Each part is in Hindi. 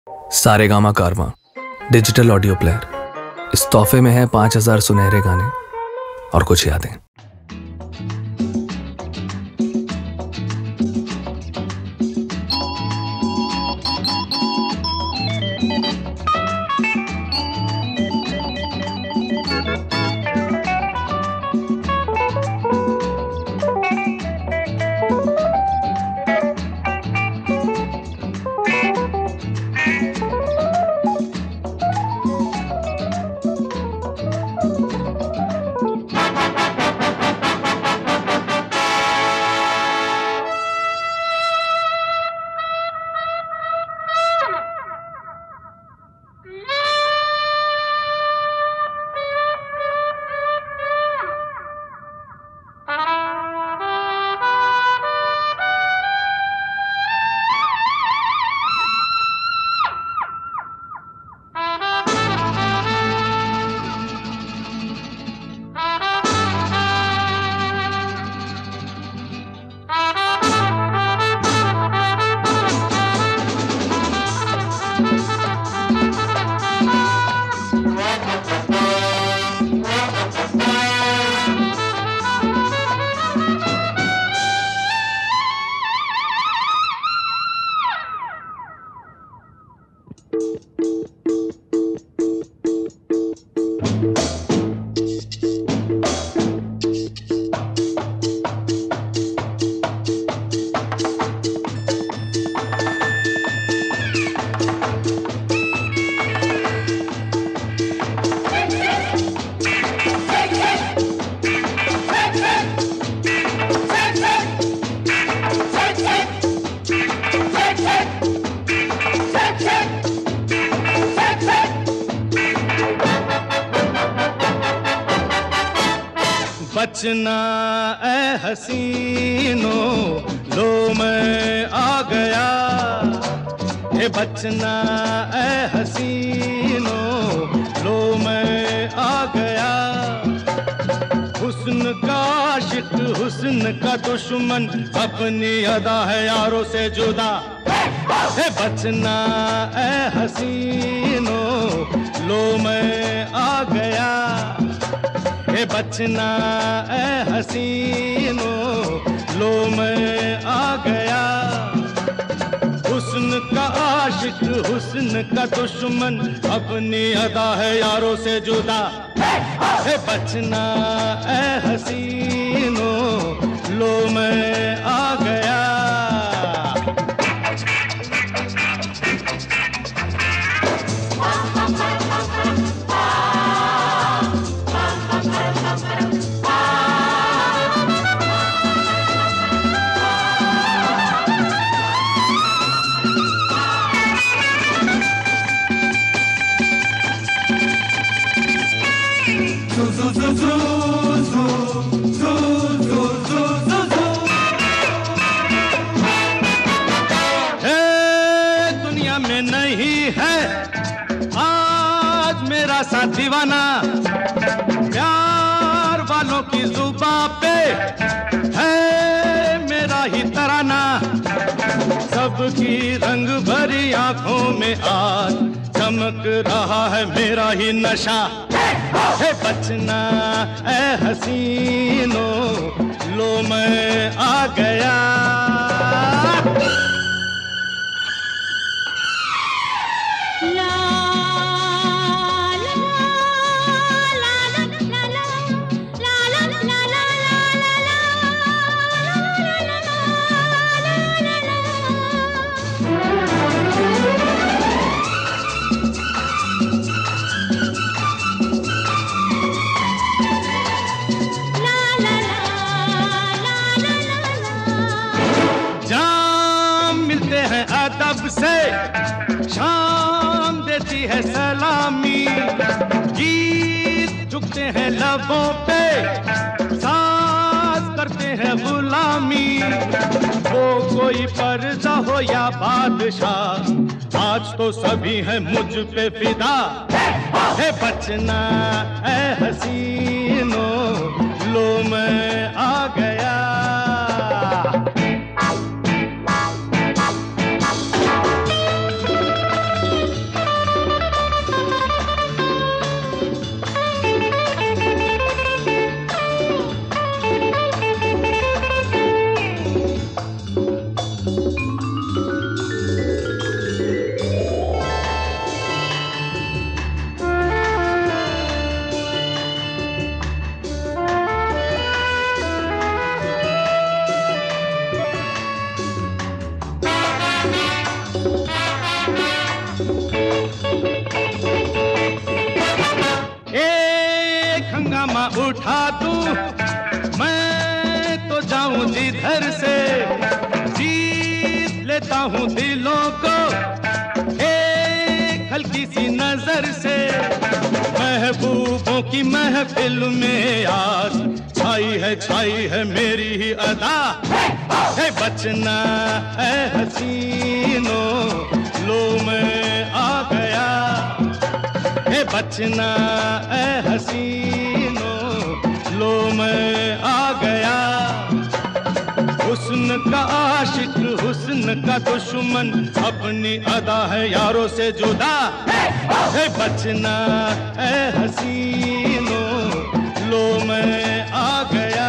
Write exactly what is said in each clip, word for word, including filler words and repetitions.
सारेगामा कारवां डिजिटल ऑडियो प्लेयर। इस तोहफे में है पांच हजार सुनहरे गाने और कुछ यादें। बचना ऐ हसीनो, लो मैं आ गया। हे बचना ऐ हसीनो, लो मैं आ गया। हुस्न का आशिक, हुस्न का दुश्मन, अपनी अदा है यारों से जुदा। हे बचना ऐ हसीनो, लो मैं आ गया। हे बचना ऐ हसीनो, लो मैं आ गया। हुस्न का आशिक, हुस्न का दुश्मन, अपनी अदा है यारों से जुदा। हे बचना ऐ हसीनो, लो मैं आ गया। दुनिया में नहीं है आज मेरा सा दीवाना, प्यार वालों की जुबां पे है मेरा ही तराना। सबकी रंग भरी आंखों में आज चमक रहा है मेरा ही नशा। हे बचना ऐ हसीनो, लो मैं आ गया। अदब से शाम देती है सलामी, गीत झुकते हैं लबों पे, साज करते हैं गुलामी। वो कोई पर्दा हो या बादशाह, आज तो सभी हैं मुझ पे फिदा। है बचना ऐ हसीनो, लो मैं आ गया। मैं तो जाऊं जिधर से, जीत लेता हूं दिलों को एक हल्की सी नजर से। महबूबों की महफिल में आज छाई है छाई है मेरी ही अदा। है बचना है हसीनों, लो मैं आ गया। है बचना है हसीनों, लो मैं आ गया। हुस्न का आशिक हुस्न का दुश्मन, अपनी अदा है यारों से जुदा। है बचना है हसीनों, लो मैं आ गया।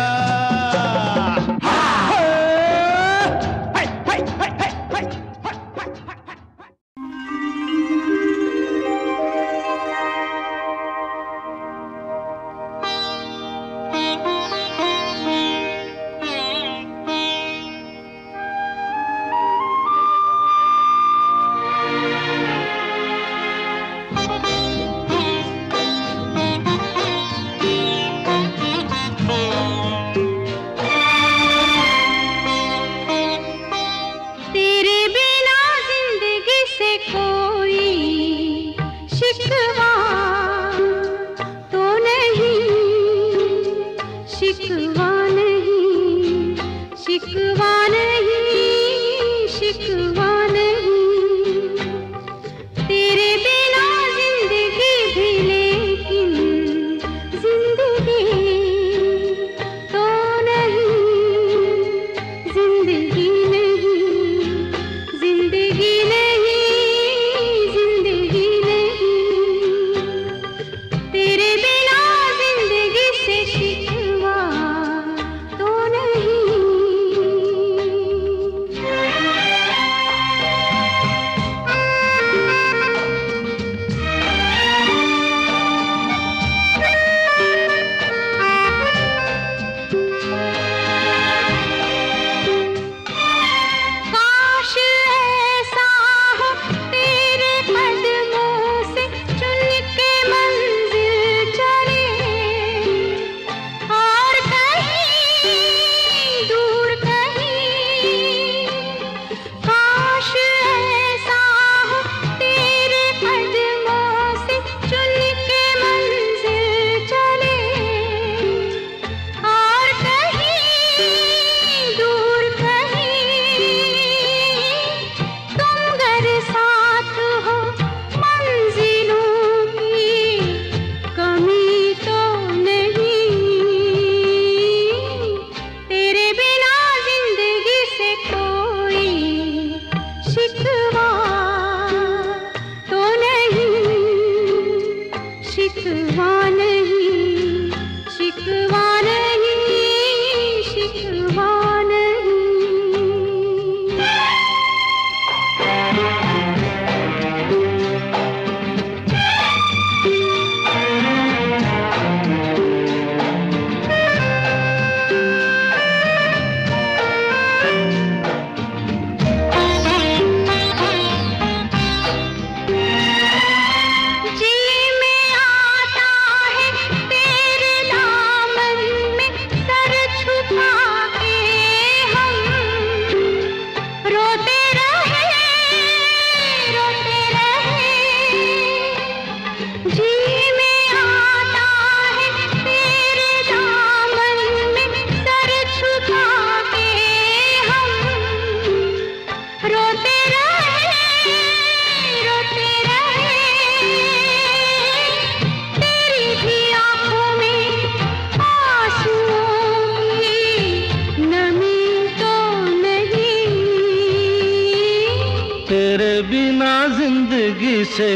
से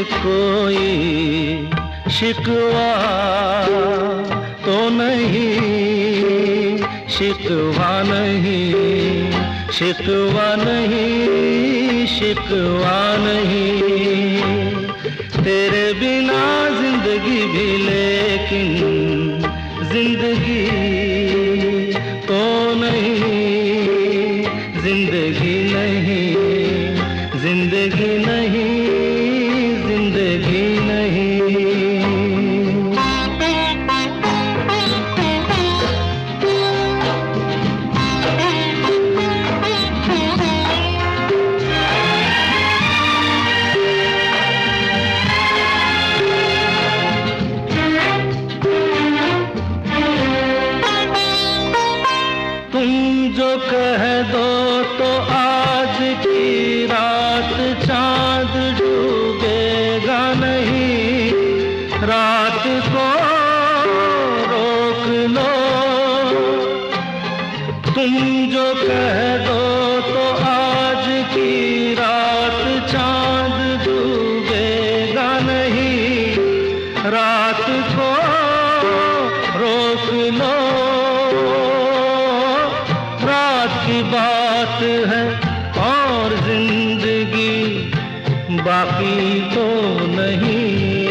कोई शिकवा तो नहीं, शिकवा नहीं, शिकवा नहीं, शिकवा नहीं। तेरे बिना जिंदगी भी लेकिन जिंदगी तो नहीं, जिंदगी नहीं, जिंदगी नहीं, जिंदगी नहीं। रात को रोक लो, तुम जो कह दो तो आज की रात चांद डूबेगा नहीं। रात को रोक लो, रात की बात है और जिंदगी बाकी तो नहीं।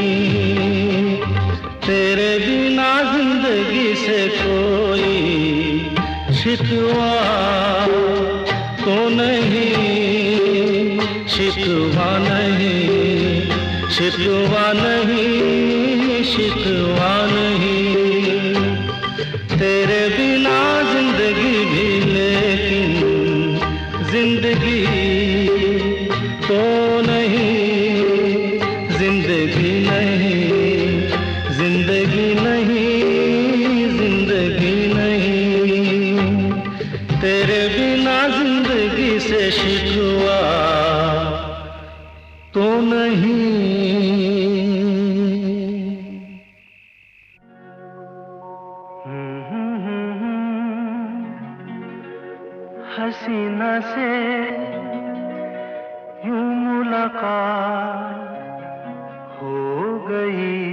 तेरे बिना जिंदगी से कोई शिकवा तो नहीं, शिकवा नहीं, शिकवा नहीं, शिकवा नहीं। तेरे बिना जिंदगी भी लेकिन जिंदगी तो नहीं, जिंदगी नहीं, जिंदगी नहीं, जिंदगी नहीं। तेरे बिना जिंदगी से शिकवा तो नहीं। हसीना से यूं मुलाकात हो गई,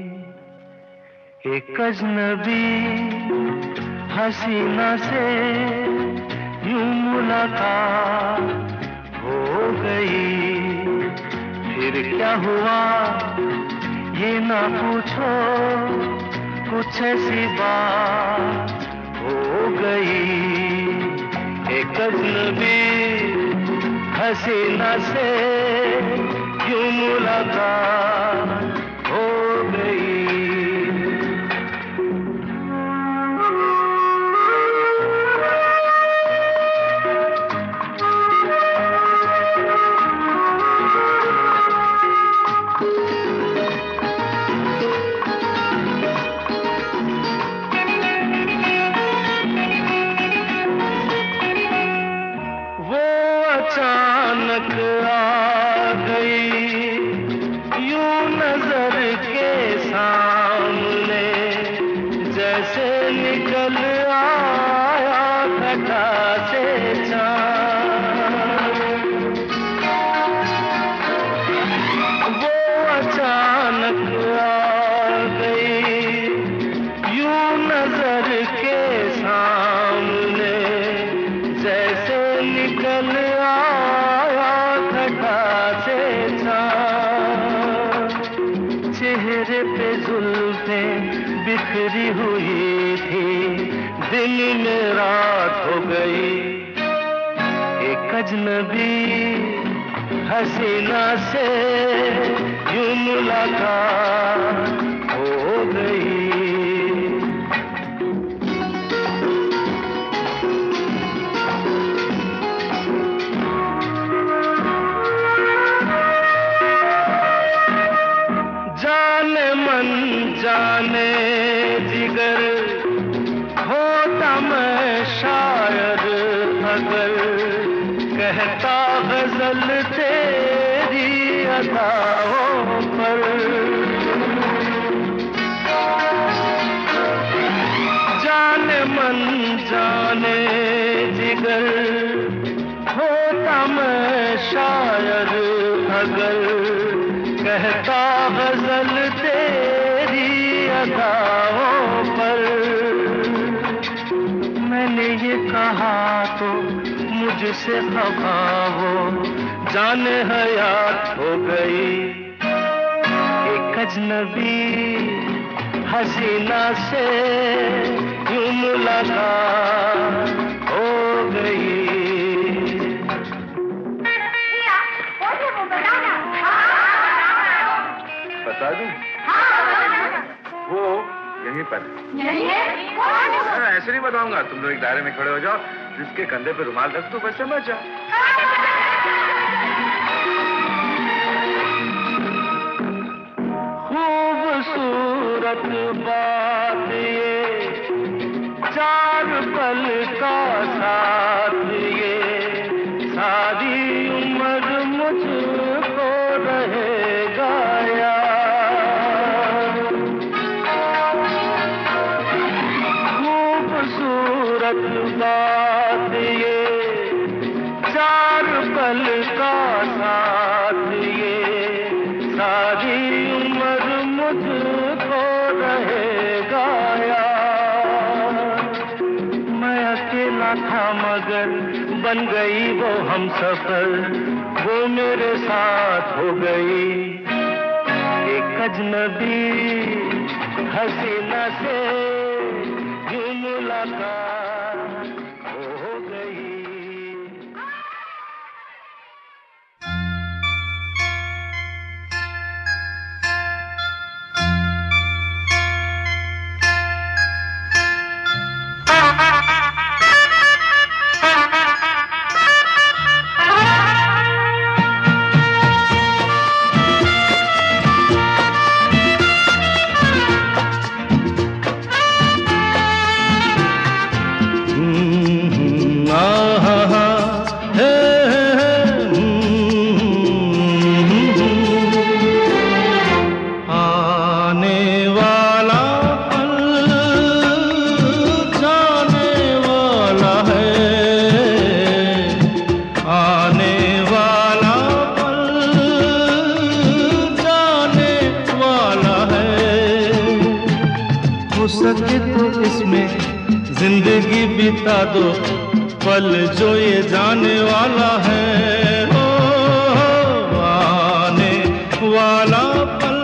एक अजनबी हसीना से यूं मुलाकात हो गई। फिर क्या हुआ ये ना पूछो, कुछ ऐसी बात हो गई। एक अजनबी हसीना से यूं मुलाकात हो गई। अचानक आ गई यूं नजर के सामने, जैसे निकल आया घटा से चाँद। वो अचानक आ गई यूं नजर के सामने, जैसे निकल चेहरे पे जुल्फें बिखरी हुई थी, दिन में रात हो गई। एक अजनबी हसीना से यूं मुलाकात हो गई। जाने जिगर होता मैं शायर अगर, कहता गजल तेरी अदाओं पर। जाने मन जाने जिगर होता मैं शायर अगर, कहता गजल तेरी अदाओं पर। मैंने ये कहा तो मुझसे खफा हो, जाने हयात हो गई। एक अजनबी हसीना से यूं मुलाकात हो गई। बता दूं? वो यहीं पर यहीं है? ऐसे नहीं बताऊंगा, तुम लोग एक दायरे में खड़े हो जाओ, जिसके कंधे पे रुमाल रख दो, बस समझ जाओ। खूबसूरत बात ये, चार पल का साथ ये, सारी उम्र मुझको रहेगा यार। सारी उम्र मुझको रहेगा यार। मैं अकेला था मगर बन गई वो हमसफर, वो मेरे साथ हो गई एक अजनबी हसीना से यूं मुलाकात हो गई। जिंदगी बिता दो पल जो ये जाने वाला है, हो, हो आने वाला पल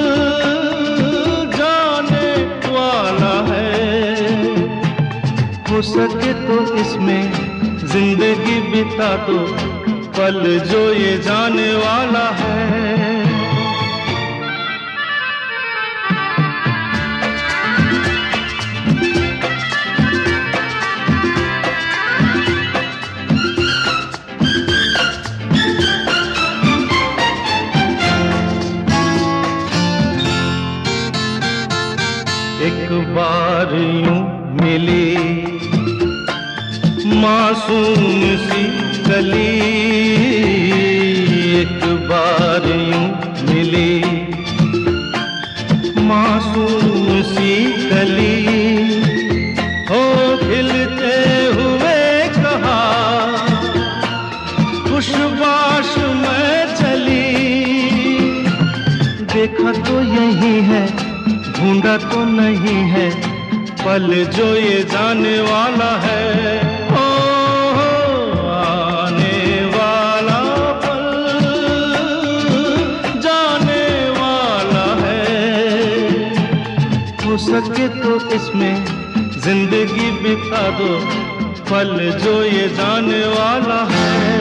जाने वाला है। हो सके तो इसमें जिंदगी बिता दो पल जो ये जाने वाला है। एक बार यूं मिली मासूम सी कली, एक बार यूं मिली मासूम सी कली, हो खिलते हुए कहा खुशबाश में चली। देखा तो यही है ढूंढा तो नहीं है पल जो ये जाने वाला है, ओ, हो आने वाला पल जाने वाला है। हो सके तो इसमें जिंदगी बिता दो पल जो ये जाने वाला है।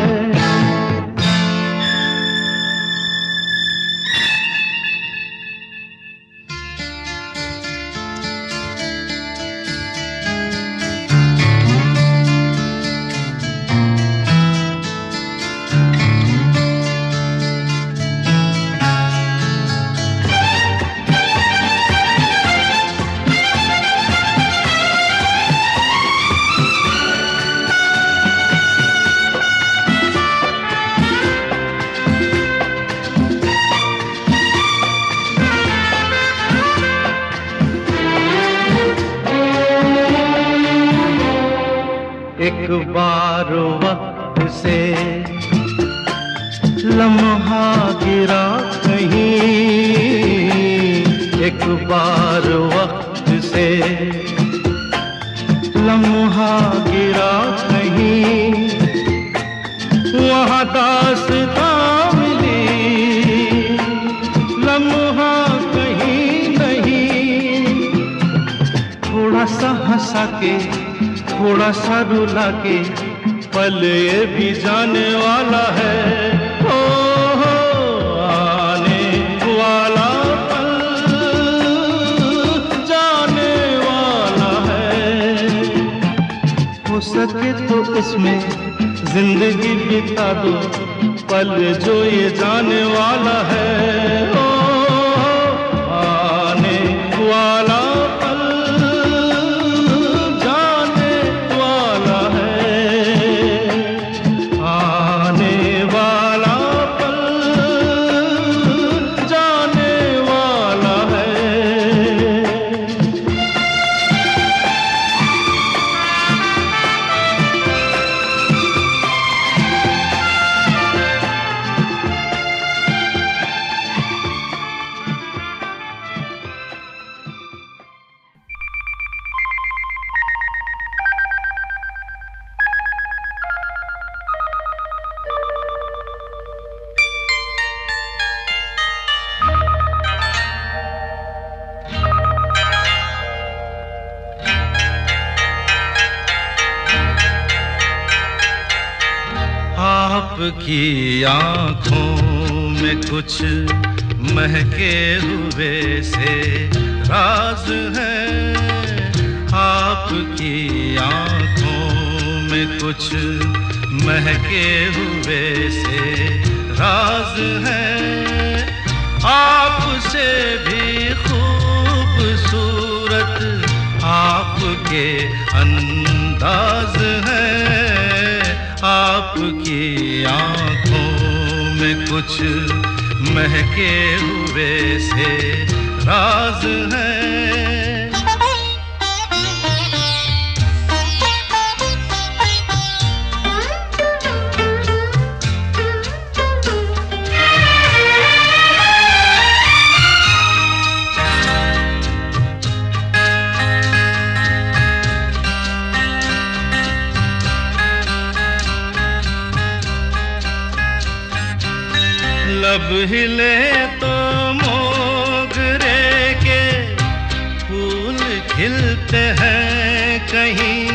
एक बार वक्त से लम्हा गिरा कहीं, एक बार वक्त से लम्हा गिरा कहीं, वहाँ दास्तां मिली लम्हा कहीं नहीं। थोड़ा सा हंसा के थोड़ा सा रुला के पल ये भी जाने वाला है, ओ, हो आने वाला पल जाने वाला है। हो सके तो इसमें जिंदगी बिता दो पल जो ये जाने वाला है, ओ, हो आने वाला आपकी आंखों में कुछ महके हुए से राज है, आपकी आंखों में कुछ महके हुए से राज है, आपसे भी खूबसूरत आपके अंदाज है, आपकी आंखों में कुछ महके हुए से राज है। लब हिले तो मोगरे के फूल खिलते हैं कहीं,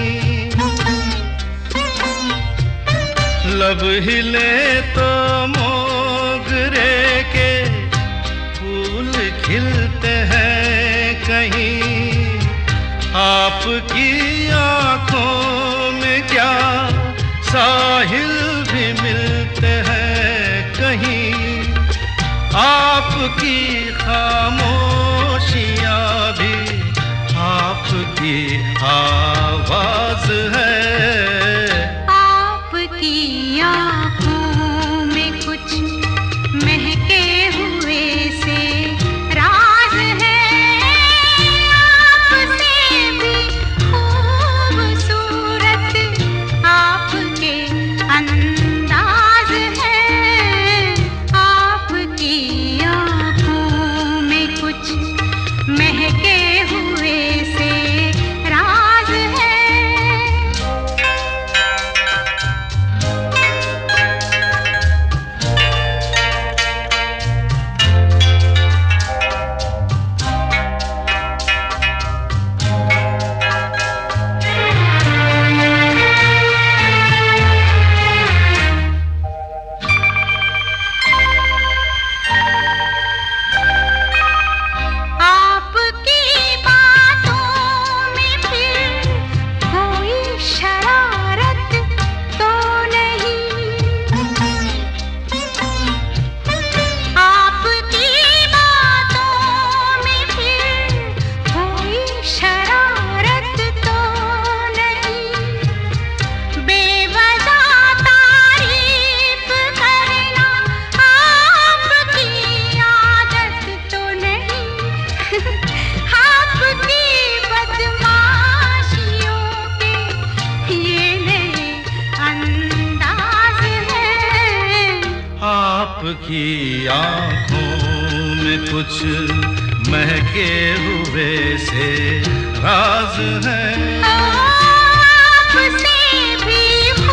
लब हिले तो मोगरे के फूल खिलते हैं कहीं, आपकी आंखों में क्या साहिल भी मिलते हैं कहीं, आपकी खामोशियाँ भी आपकी आवाज है, आपकी आँखों में कुछ महके हुए से राज है, आपसे भी खूबसूरत आपके अंदाज है, आपकी आँखों में कुछ महके हुए से राज है। आपकी बातों में फिर कोई शरारत तो नहीं, आपकी बातों में फिर कोई शरारत तो नहीं, बेवजह तारीफ करना आपकी आदत तो नहीं, आपकी बदमाशियों के ये नए अंदाज हैं, आपकी आंखों में कुछ महके हुए से राज है, आपसे भी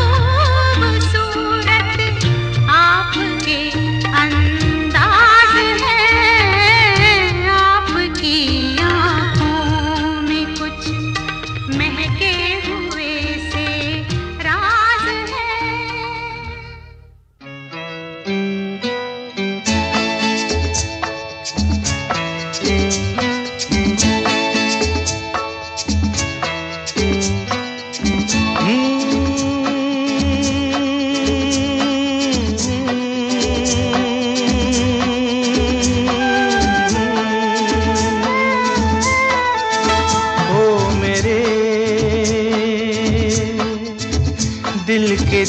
खूबसूरत आपके अंदाज है, आपकी आँखों में कुछ महके हुए से राज है। ओ मेरे दिल के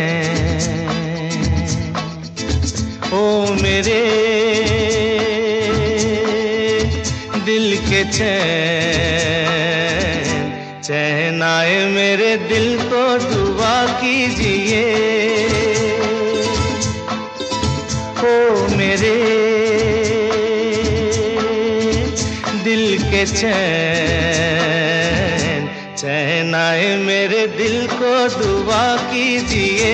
चैन, ओ मेरे दिल के चैन, चैन आए मेरे दिल को दुआ कीजिए, ओ मेरे दिल के चैन, चैन आए मेरे दिल को दुआ कीजिए।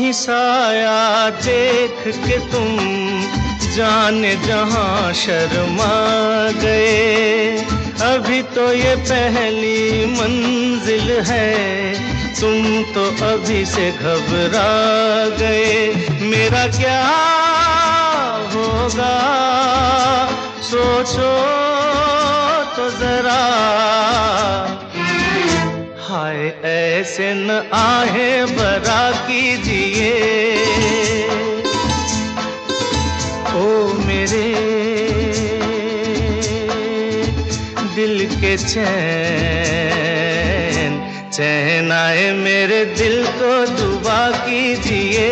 ही साया देख के तुम जाने जहां शर्मा गए। अभी तो ये पहली मंजिल है, तुम तो अभी से घबरा गए। मेरा क्या होगा सोचो तो जरा, हाय ऐसे न आहे बरा कीजिए। ओ मेरे दिल के चैन, चैन आए मेरे दिल को दुआ कीजिए।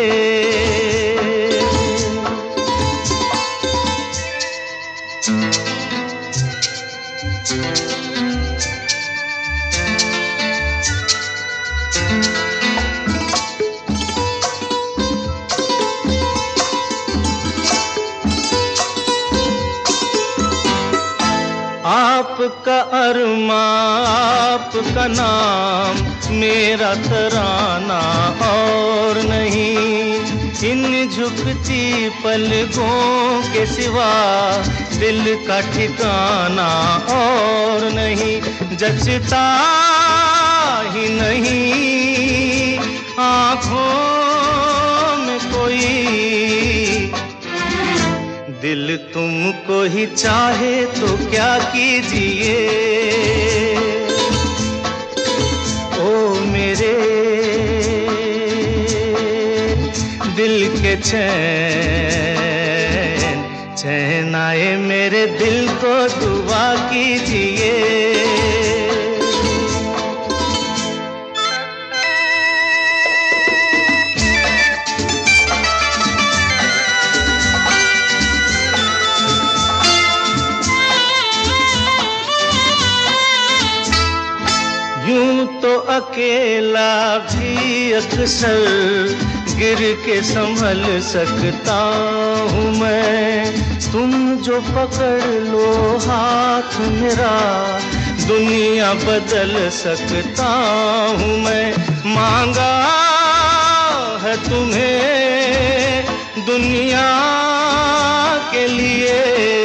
आपका अरमा आपका नाम मेरा तराना और नहीं। इन झुकती पलकों के सिवा दिल का ठिकाना और नहीं। जचता ही नहीं आँखों में कोई, दिल तुमको ही चाहे तो क्या कीजिए। ओ मेरे दिल के चैन, चैन आए मेरे दिल को दुआ कीजिए। यूं तो अकेला भी अक्सर गिर के संभल सकता हूँ मैं। तुम जो पकड़ लो हाथ मेरा दुनिया बदल सकता हूँ मैं। मांगा है तुम्हें दुनिया के लिए,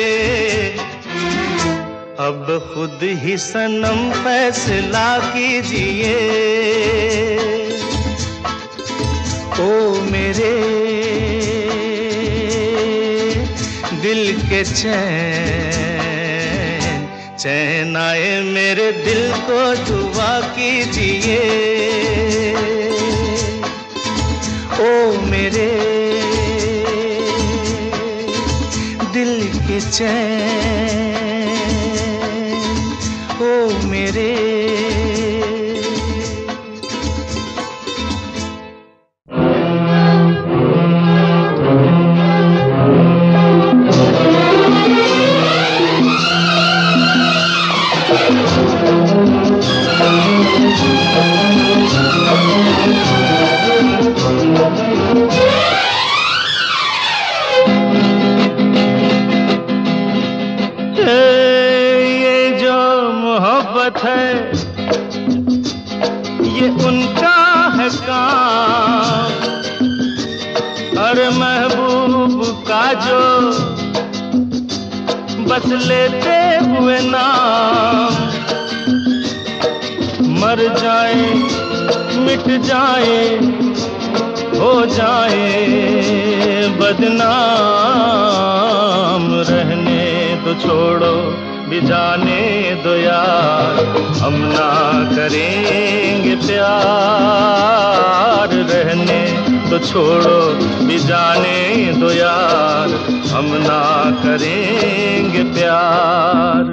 अब खुद ही सनम फैसला कीजिए। ओ मेरे दिल के चैन, चैन आए मेरे दिल को दुआ कीजिए। ओ मेरे दिल के चैन, ओ मेरे है, ये उनका है काम। अरे महबूब का जो बस लेते हुए नाम, मर जाए मिट जाए हो जाए बदनाम। रहने तो छोड़ो भी जाने दो यार, हम ना करेंगे प्यार। रहने तो छोड़ो भी जाने दो यार, हम ना करेंगे प्यार।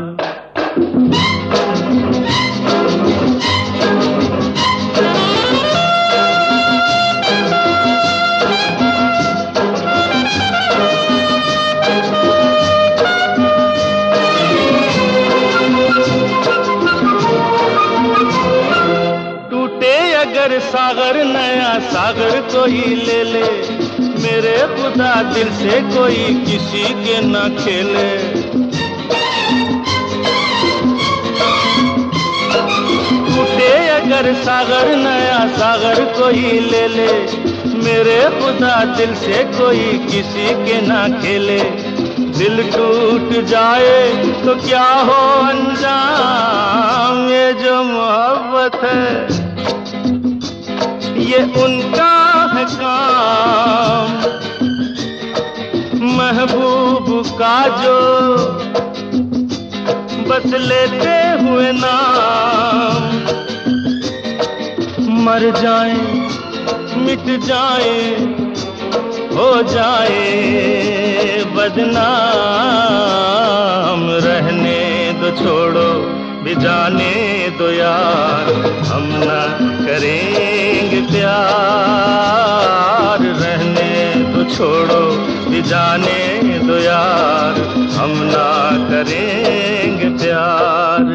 सागर नया सागर कोई ले ले, मेरे खुदा दिल से कोई किसी के न खेले। टूटे अगर सागर नया सागर कोई ले ले, मेरे खुदा दिल से कोई किसी के ना खेले। दिल टूट जाए तो क्या हो अंजाम, ये जो मोहब्बत है ये उनका है काम। महबूब का जो बस लेते हुए नाम, मर जाए मिट जाए हो जाए बदनाम। रहने दो छोड़ो भी जाने दो यार, हम ना करेंगे प्यार। रहने दो छोड़ो भी जाने दो यार, हम ना करेंगे प्यार।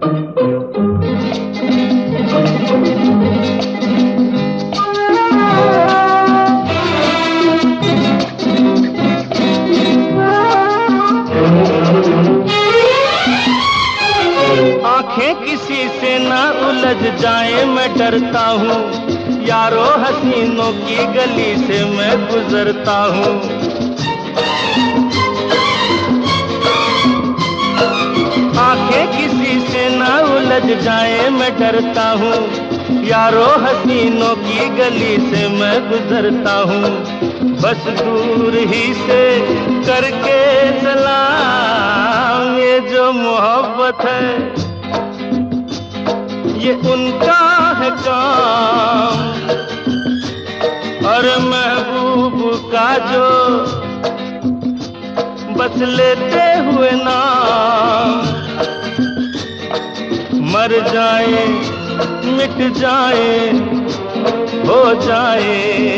आंखें किसी से ना उलझ जाए मैं डरता हूँ, यारो हसीनों की गली से मैं गुजरता हूँ। आंखें किसी से ना उलझ जाए मैं डरता हूँ, यारो हसीनों की गली से मैं गुजरता हूँ। बस दूर ही से करके सलाम, ये जो मोहब्बत है ये उनका है काम। और महबूब का जो बस लेते हुए नाम, मर जाए मिट जाए हो जाए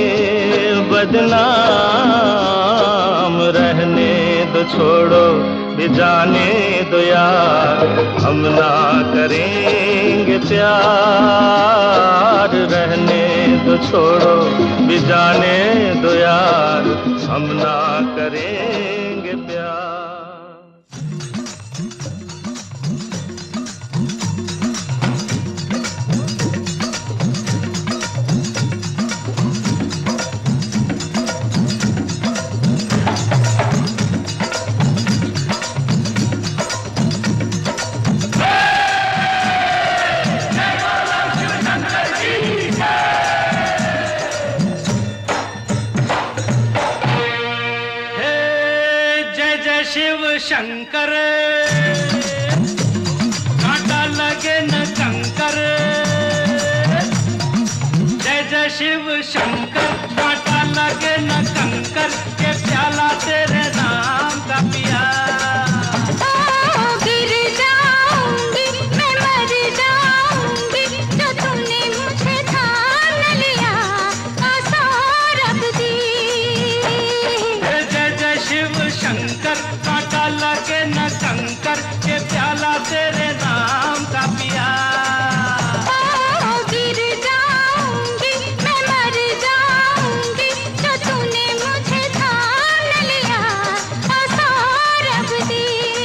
बदनाम। रहने दो छोड़ो भी जाने दो यार, हम ना करेंगे प्यार। रहने दो छोड़ो भी जाने दो यार, हम ना करेंगे प्यार। शंकर कांटा लगे न कंकर, जय जय शिव शंकर कांटा लगे न कंकर, के प्याला तेरे नाम का पिया। लगे न कंकर, के प्याला तेरे नाम का पिया। ओ गिर जाऊंगी मैं मर जाऊंगी, जो तूने मुझे थाम लिया सौरभ दी।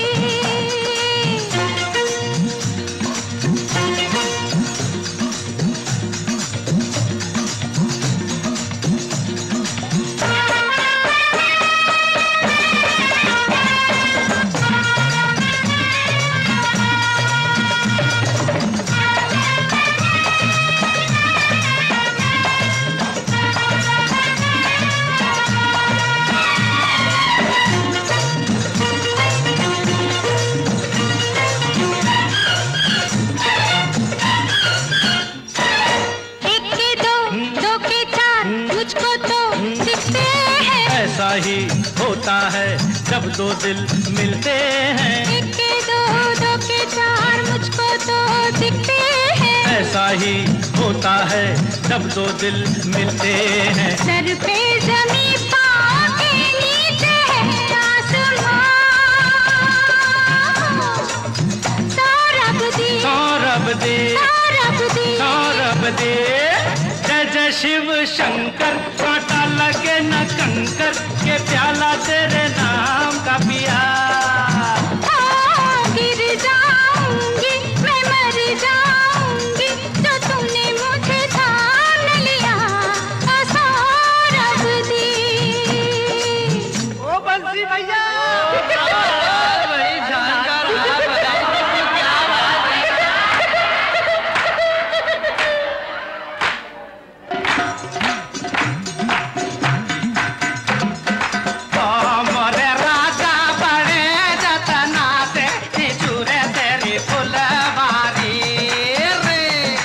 ऐसा ही होता है जब दो दिल मिलते हैं, एक के दो दो के चार मुझको तो दिखते हैं। ऐसा ही होता है जब दो दिल मिलते हैं। सर पे जमीन पाँव के नीचे है आसमां, सौरभ दी सौरभ दे सौरभ दी सौरभ दे। जय जय शिव शंकर कांटा लगे न कंकर, के प्याला तेरे नाम का पिया। गिर जाऊंगी मैं मर जाऊंगी, जो तूने मुझे थाम लिया सौरभ चौधरी भैया। बड़ी जानकार आप बताइए क्या बात है। मोरे राजा बड़े जतना से निचुरे तेरी फुलवारी रे।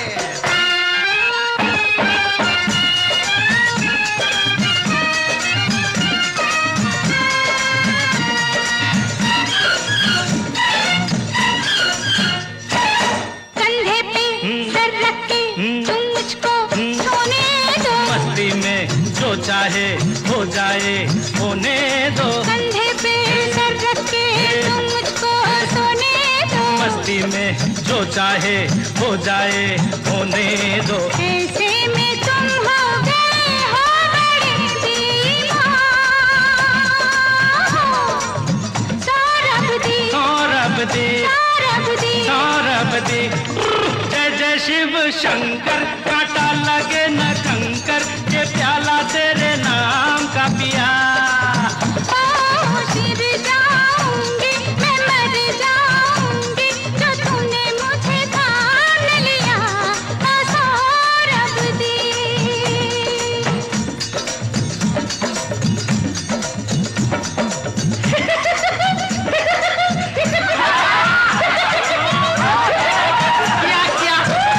कंधे पे सर रख के तुम मुझको सोने दो। मस्ती में जो चाहे हो जाए होने दो। कंधे पे सर रख के तुम मुझको सोने दो। मस्ती में जो चाहे हो जाए होने दो। ऐसे में तुम हो गए हो बड़े दीवान। सौरभ दी सौरभ दी सौरभ दी सौरभ दी जय जय शिव शंकर। कांटा लगे न कंकर ये प्याला तेरे नाम का पिया। ओ शिव जाऊंगी मैं मर जाऊंगी जो तूने मुझे थाम लिया। ओ सौरभ दी क्या क्या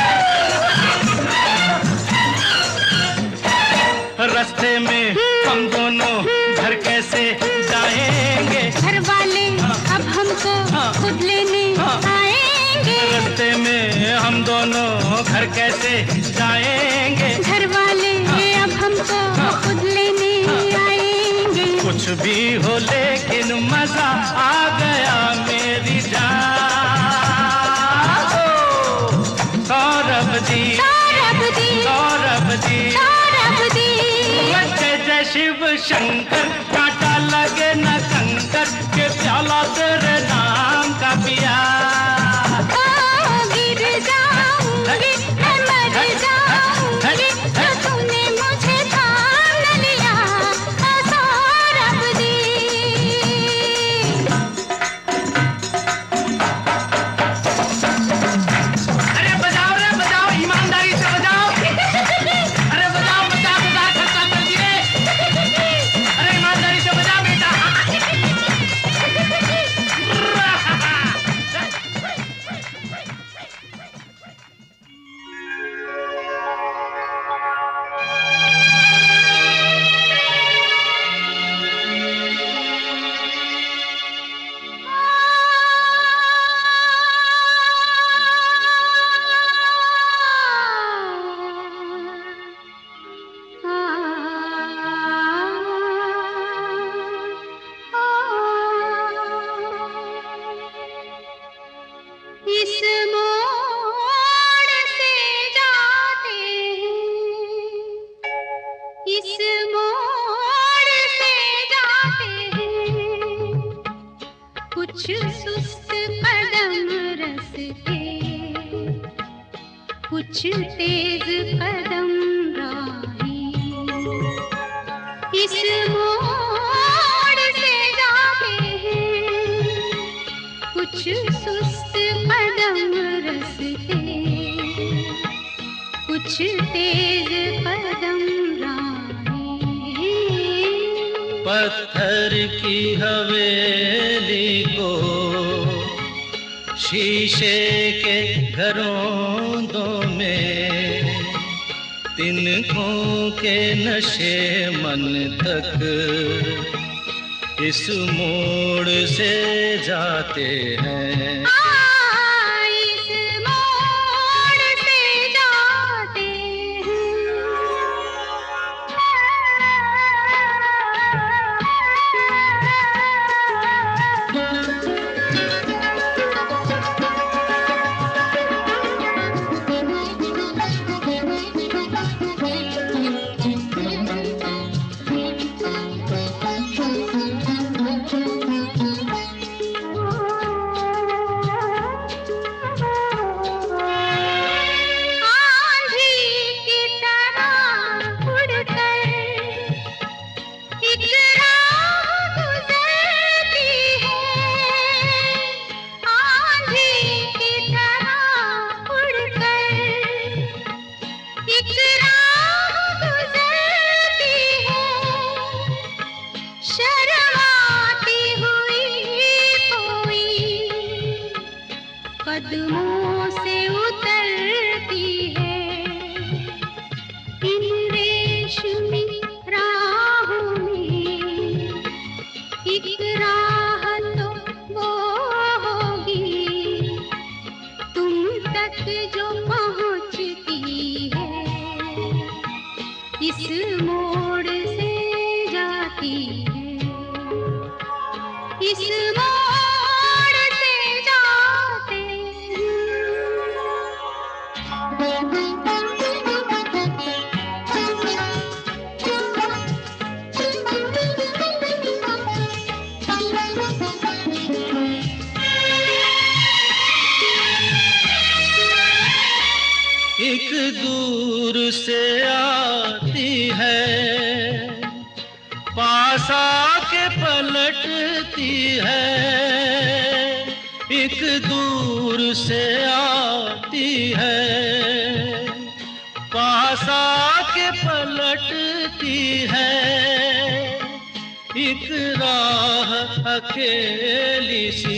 रास्ते में हम दोनों घर कैसे जाएंगे। घर वाले अब हमको खुद लेने आएंगे। रास्ते में हम दोनों घर कैसे जाएंगे। घर वाले अब हमको खुद लेने आएंगे। कुछ भी हो लेकिन मजा आ गया मेरी जान। सौरभ दी सौरभ दी सौरभ दी सौरभ दी जय जय शिव शंकर। कांटा लगे न कंकर के प्याला तेरे नाम का पिया। ओ गिर जाऊंगी मैं मर जाऊंगी जो तूने मुझे थाम लिया। ओ सौरभ दी अरे बजाओ रे बजाओ, ईमानदारी से बजाओ। अरे बजाओ बजा बजा खर्चा कर दिए। अरे ईमानदारी से बजा बेटा। इस मोड़ से जाते हैं, इस मोड़ से जाते हैं, कुछ सुस्त कदम रसते, कुछ तेज कदम राही। इस मोड़ से जाते हैं, कुछ सुस्त कदम रसते, कुछ तेज कदम राही। पत्थर की हवेली को शीशे के घरों में तिनकों के नशे मन तक इस मोड़ से जाते हैं। इस मोड़ से जाते हैं। कदमों से उतरती है इन रेशमी राहों में। एक राह तो वो होगी तुम तक जो पहुंचती है, इस मोड़ से जाती है, इस मोड़ से जाते एक दूर से आती है, पास आके पलटती है। एक दूर से आती है, पास आके पलटती है। एक राह अकेली सी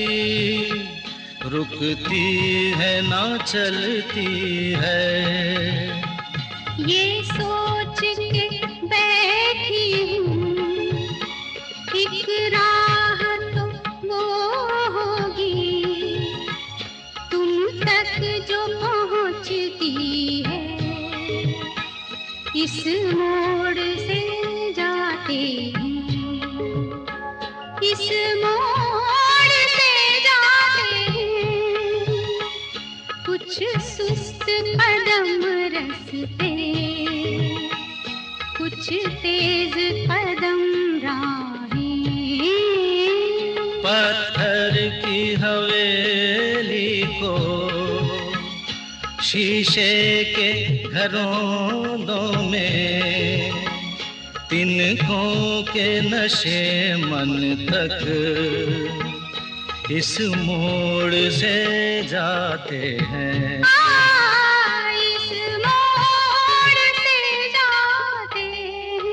रुकती है ना चलती है। ये सोच के बैठी हूँ एक राह तो वो होगी तुम तक जो पहुँचती है, इस मोड़ से जाते हैं, इस मोड़ से जाते हैं। कुछ सुस्त कदम रस्ते, कुछ तेज कदम राहें। पत्थर की हवेली को शीशे के घरों में, तिनकों के नशे मन तक इस मोड़ से जाते हैं। आ, इस मोड़ से जाते हैं।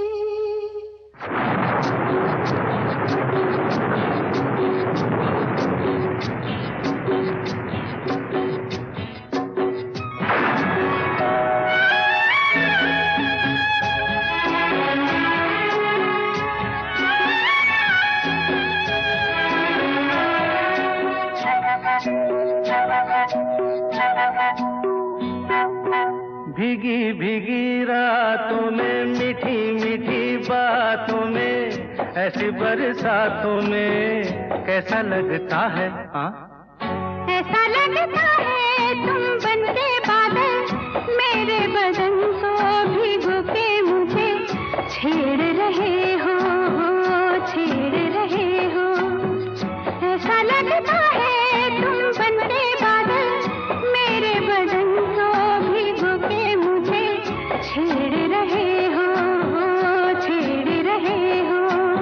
भीगी भीगी रातों में, मीठी मीठी बातों में, ऐसी बरसातों में कैसा लगता है? हाँ, ऐसा लगता है तुम बनके बादल मेरे बदन को भिगो के मुझे छेड़ रहे हो, छेड़ रहे हो। ऐसा लगता है तुम बनके बादल मेरे बदन को भिगो के मुझे छेड़ रहे हो, छेड़ रहे हो।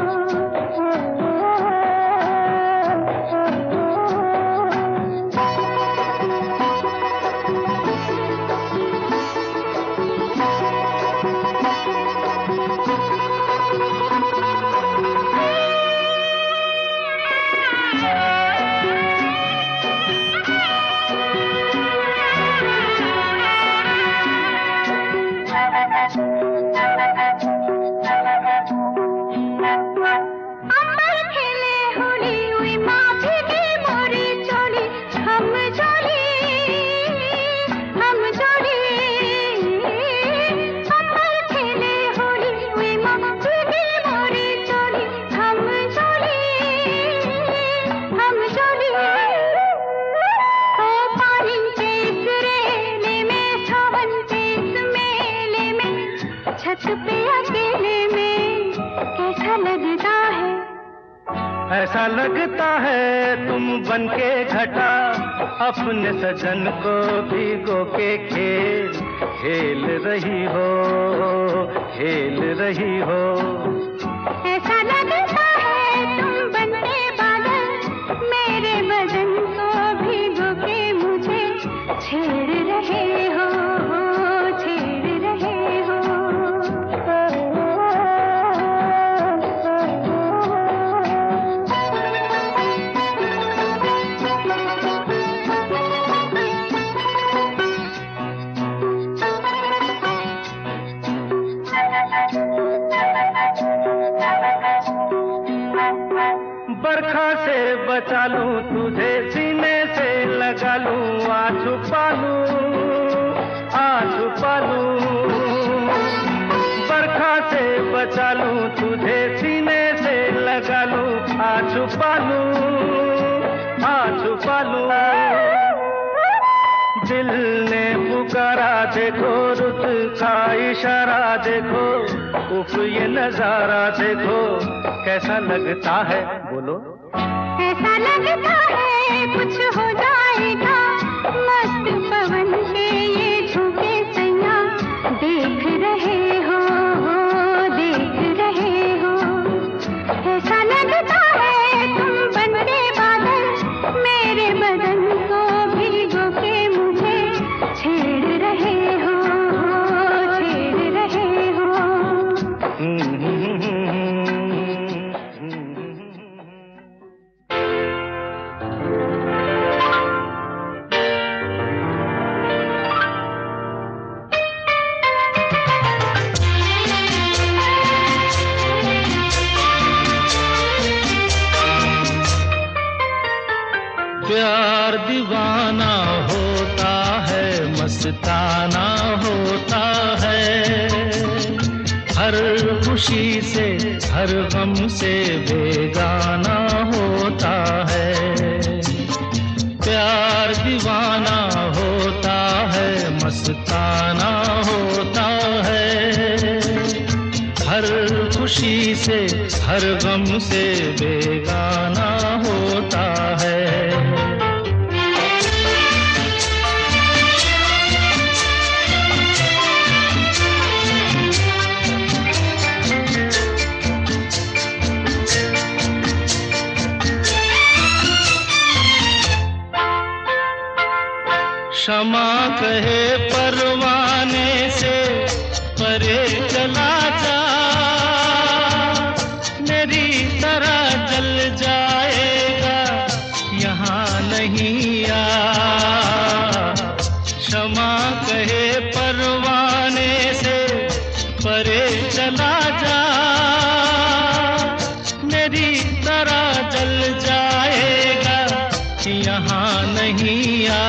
छत पे अकेले में कैसा लगता है? ऐसा लगता है तुम बनके घटा अपने सजन को भिगो के खेल खेल रही हो, खेल रही हो। ऐसा लगता है तुम बनके बादल मेरे बदन को भिगो के मुझे छेड़ रहे हो, छेड़ रहे हो। बरखा से बचा लूं तुझे, सीने से लगा लूं, आ छुपा लूं, आ छुपा लूं। बरखा से बचा लूं तुझे, सीने से लगा लूं, आ छुपा लूं, आ छुपा लूं। दिल ने पुकारा देखो, रुत का इशारा देखो, उफ ये नजारा देखो, कैसा लगता है बोलो। ऐसा लगता है कुछ हो जाएगा, मस्त पवन के ये झोंके सैया, देख रहे हो, हो देख रहे हो। ऐसा लगता है तुम बन के बादल, मेरे बदन को भिगो के मुझे छेड़ रहे हो, हो छेड़ रहे हो। प्यार दीवाना होता है, मस्ताना होता है, हर खुशी से हर गम से बेगाना होता है। प्यार दीवाना होता है, मस्ताना होता है, हर खुशी से हर गम से बेगाना होता है। क्षमा कहे परवाने से परे चला जा, मेरी तरह जल जाएगा यहाँ नहीं आ। क्षमा कहे परवाने से परे चला जा, मेरी तरह जल जाएगा यहाँ नहीं आ।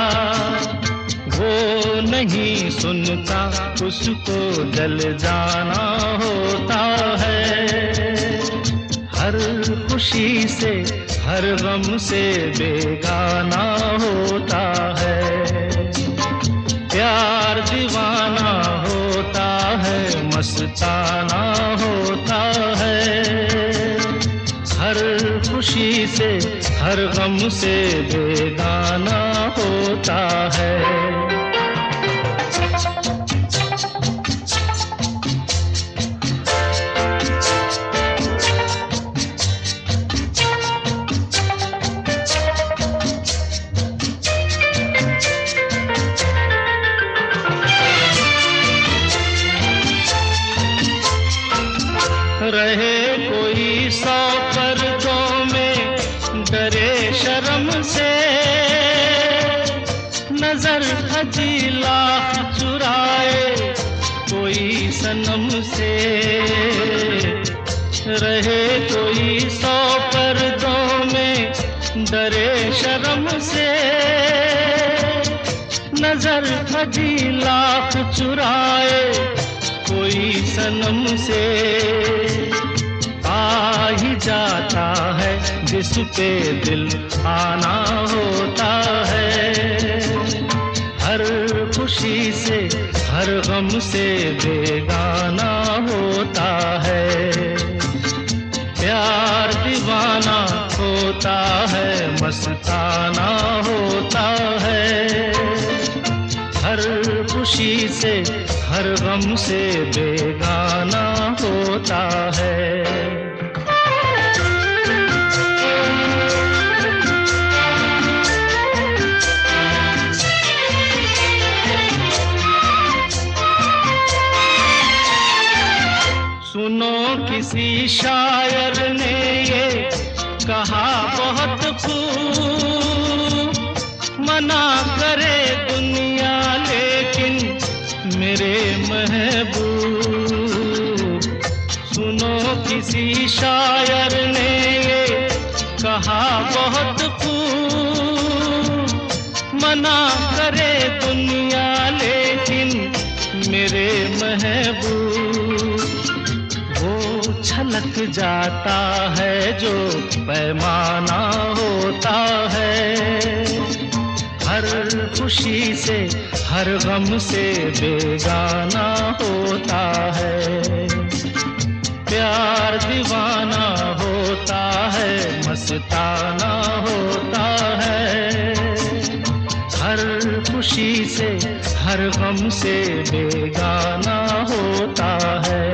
वो नहीं सुनता उसको जल जाना होता है, हर खुशी से हर गम से बेगाना होता है। प्यार दीवाना होता है, मस्ताना होता है, हर खुशी से हर गम से बेगाना होता है। रहे कोई सौ पर्दों में, डरे शर्म से, नजर हजी लाख चुराए कोई सनम से। रहे कोई सौ पर्दों में, डरे शर्म से, नजर हजी लाख चुराए कोई सनम से। आ ही जाता है जिस पे दिल आना होता है, हर खुशी से हर गम से बेगाना होता है। प्यार दीवाना होता है, मस्ताना होता है, हर खुशी से हर गम से बेगाना होता है। सुनो किसी शायर ने ये कहा बहुत खूब, मना करे दुनिया लेकिन मेरे महबूब। सुनो किसी किसी शायर ने ये कहा बहुत खूब, मना करे दुनिया लेकिन मेरे महबूब, वो छलक जाता है जो पैमाना होता है। हर खुशी से हर गम से बेगाना होता है। प्यार दीवाना होता है, मस्ताना होता है। हर खुशी से हर गम से बेगाना होता है।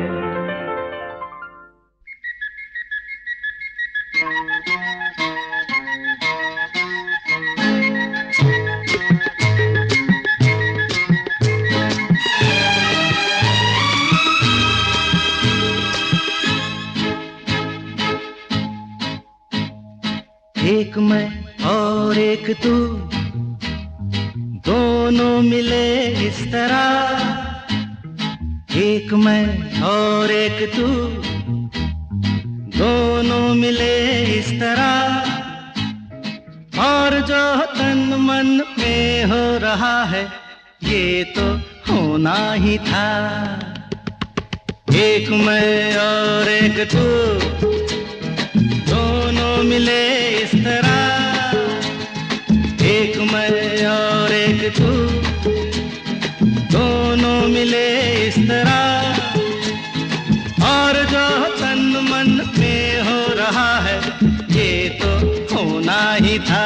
एक मैं और एक तू, दोनों मिले इस तरह। एक मैं और एक तू, दोनों मिले इस तरह। और जो तन मन में हो रहा है ये तो होना ही था। एक मैं और एक तू, दोनों मिले इस तरह। एक मैं और एक तू, दोनों मिले इस तरह। और जो तन मन में हो रहा है ये तो होना ही था।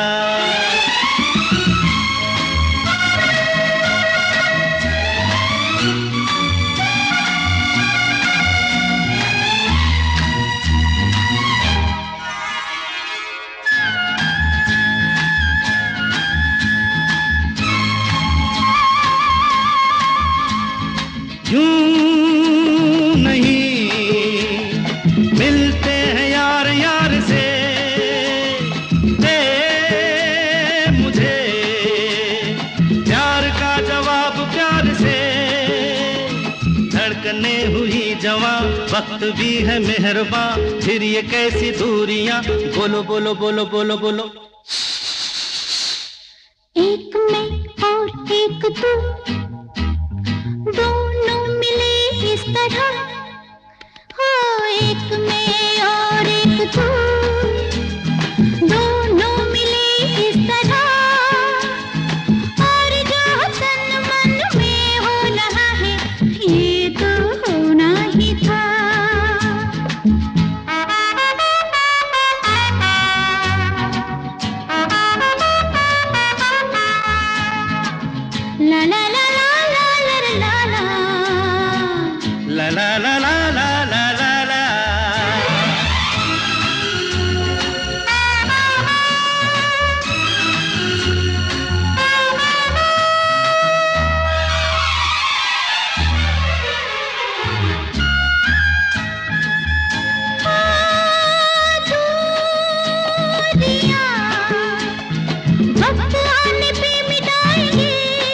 यूं नहीं मिलते हैं यार यार से, दे मुझे प्यार का जवाब प्यार से। धड़कने हुई जवां, वक्त भी है मेहरबान, फिर ये कैसी दूरियां। बोलो बोलो बोलो बोलो बोलो। एक मैं और एक तू, दोनों मिले इस तरह। हो एक मैं और एक तू, दोनों मिले इस तरह। और जो तन मन में हो रहा है ये तो होना ही था। ला ला ला La la la la la la la la. वक्त आने पे मिटाएंगे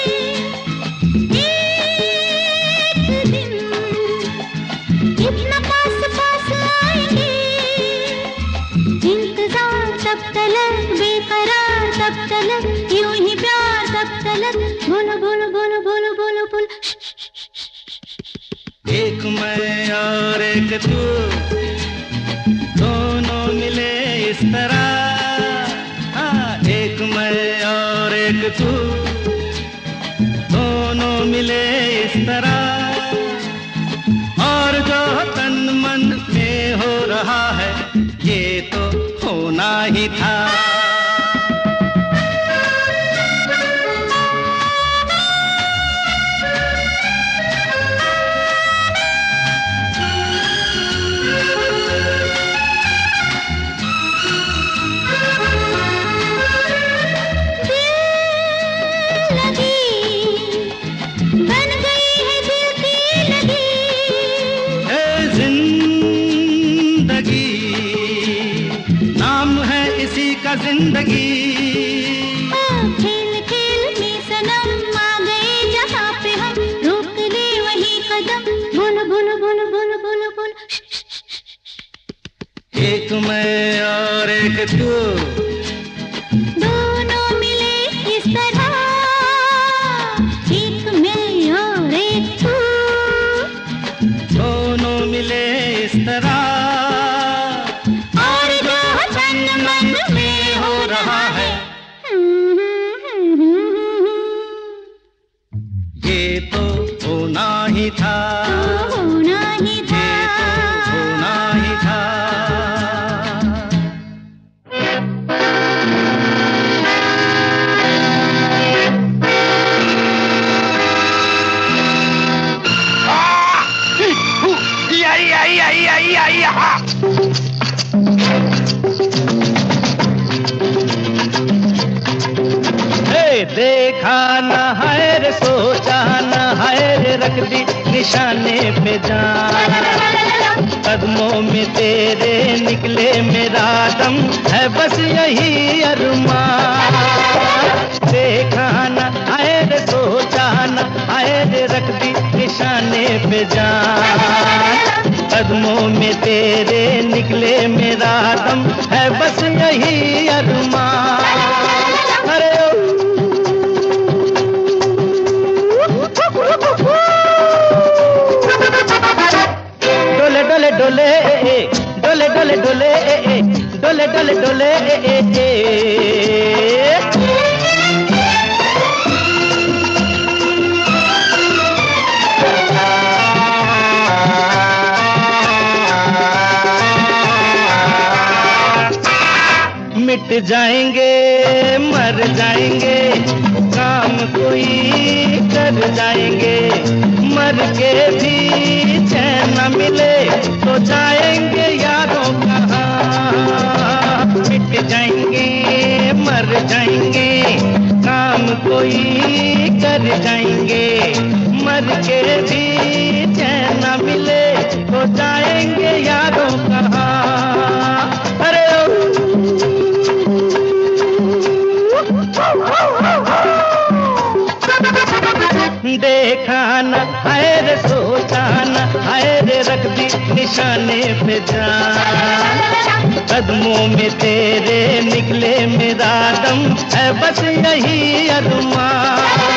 एक दिन, इतना पास पास आएंगे। इंतजार तब तलक, बेकरार तब तलक, यूं ही प्यार तब तलक। बोलो बोलो बोलो बोलो बोलो बोलो। एक मैं और एक तू, दोनों मिले इस तरह। हाँ, एक मैं और एक तू, दोनों मिले इस तरह। और जो तन मन में हो रहा है ये तो होना ही था। जिंदगी खेल खेल में सनम आ गए जहाँ पे हम, रोक ले वही कदम। बोलो बोलो बोलो बोलो बोलो बोलो। एक मैं और एक तू, दोनों मिले इस तरह, एक मैं और एक तू, दोनों मिले इस तरह, और जो तन मन में हो रहा है, ये तो होना ही था, होना ही था, होना ही था। देखा न है रे सोचा न है रे रख दी निशाने पे जान, कदमों में तेरे निकले मेरा दम है बस यही अरमान। देखा न है रे सोचा न है रे रख दी निशाने पे जान, कदमों में तेरे निकले मेरा दम है बस यही अरमान। अरे डोले डोले डोले डोले डोले डोले डोले डोले डोले मिट जाएंगे मर जाएंगे काम कोई कर जाएंगे, मर के भी चैन न मिले तो जाएंगे यारों कहाँ। मिट जाएंगे मर जाएंगे काम कोई कर जाएंगे, मर के भी चैन न मिले तो जाएंगे यारों कहाँ। अरे देखा न है रे सोचा न है रे रख दी निशाने पे जान, कदमों में तेरे निकले मेरा दम है बस यही अरमान।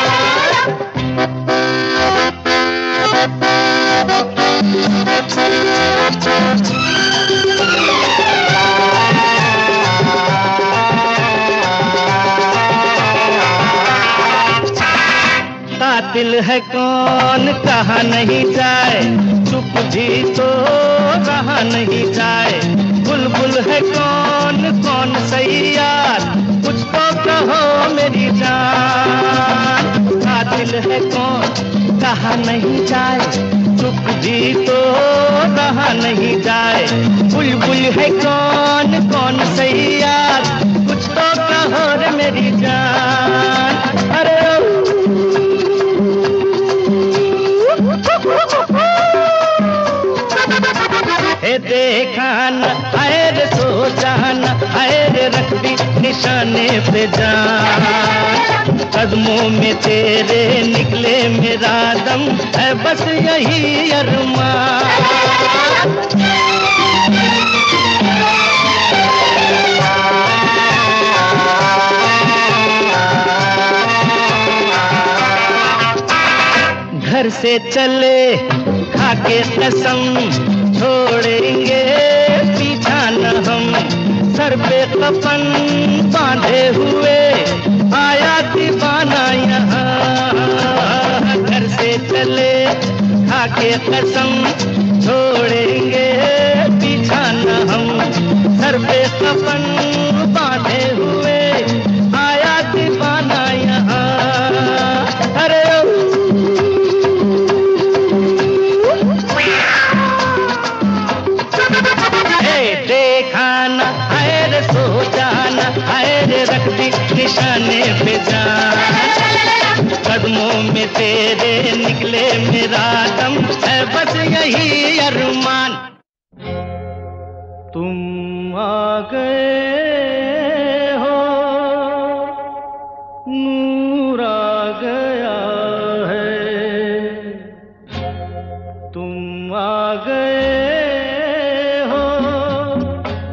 कातिल है कौन कहा नहीं जाए, चुप भी तो रहा नहीं जाए, बुलबुल है कौन कौन सही यार कुछ तो कहो मेरी जान। कातिल है कौन कहा नहीं जाए, चुप भी तो रहा नहीं जाए, बुलबुल है कौन कौन सही यार कुछ तो कहो रे मेरी जान। अरे हे देखा न है रे सोचा न है रे रख दी निशाने पे जान, कदमों में तेरे निकले मेरा दम है बस यही अरमान। घर से चले खाके कसम छोड़ेंगे पीछा न हम, सर पे कफन बांधे हुए आया दीवाना यहाँ। घर से चले खाके कसम छोड़ेंगे पीछा न हम, सर पे कफन बांधे हुए आया दीवाना यहाँ। अरे देखा न है रे सोचा न है रे रख दी निशाने पे जान, कदमों में तेरे निकले मेरा दम है बस यही अरमान। तुम आ गए हो नूर आ गया है, तुम आ गए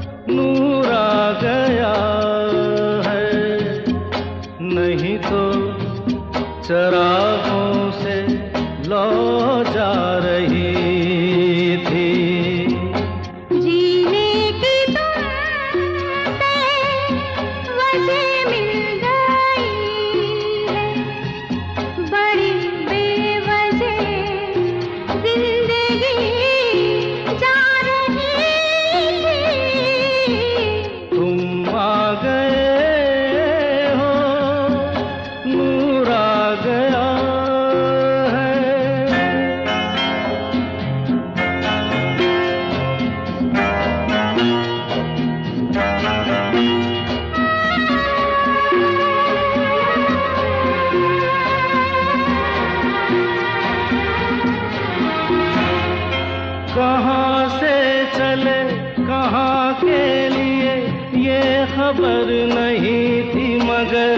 खबर नहीं थी मगर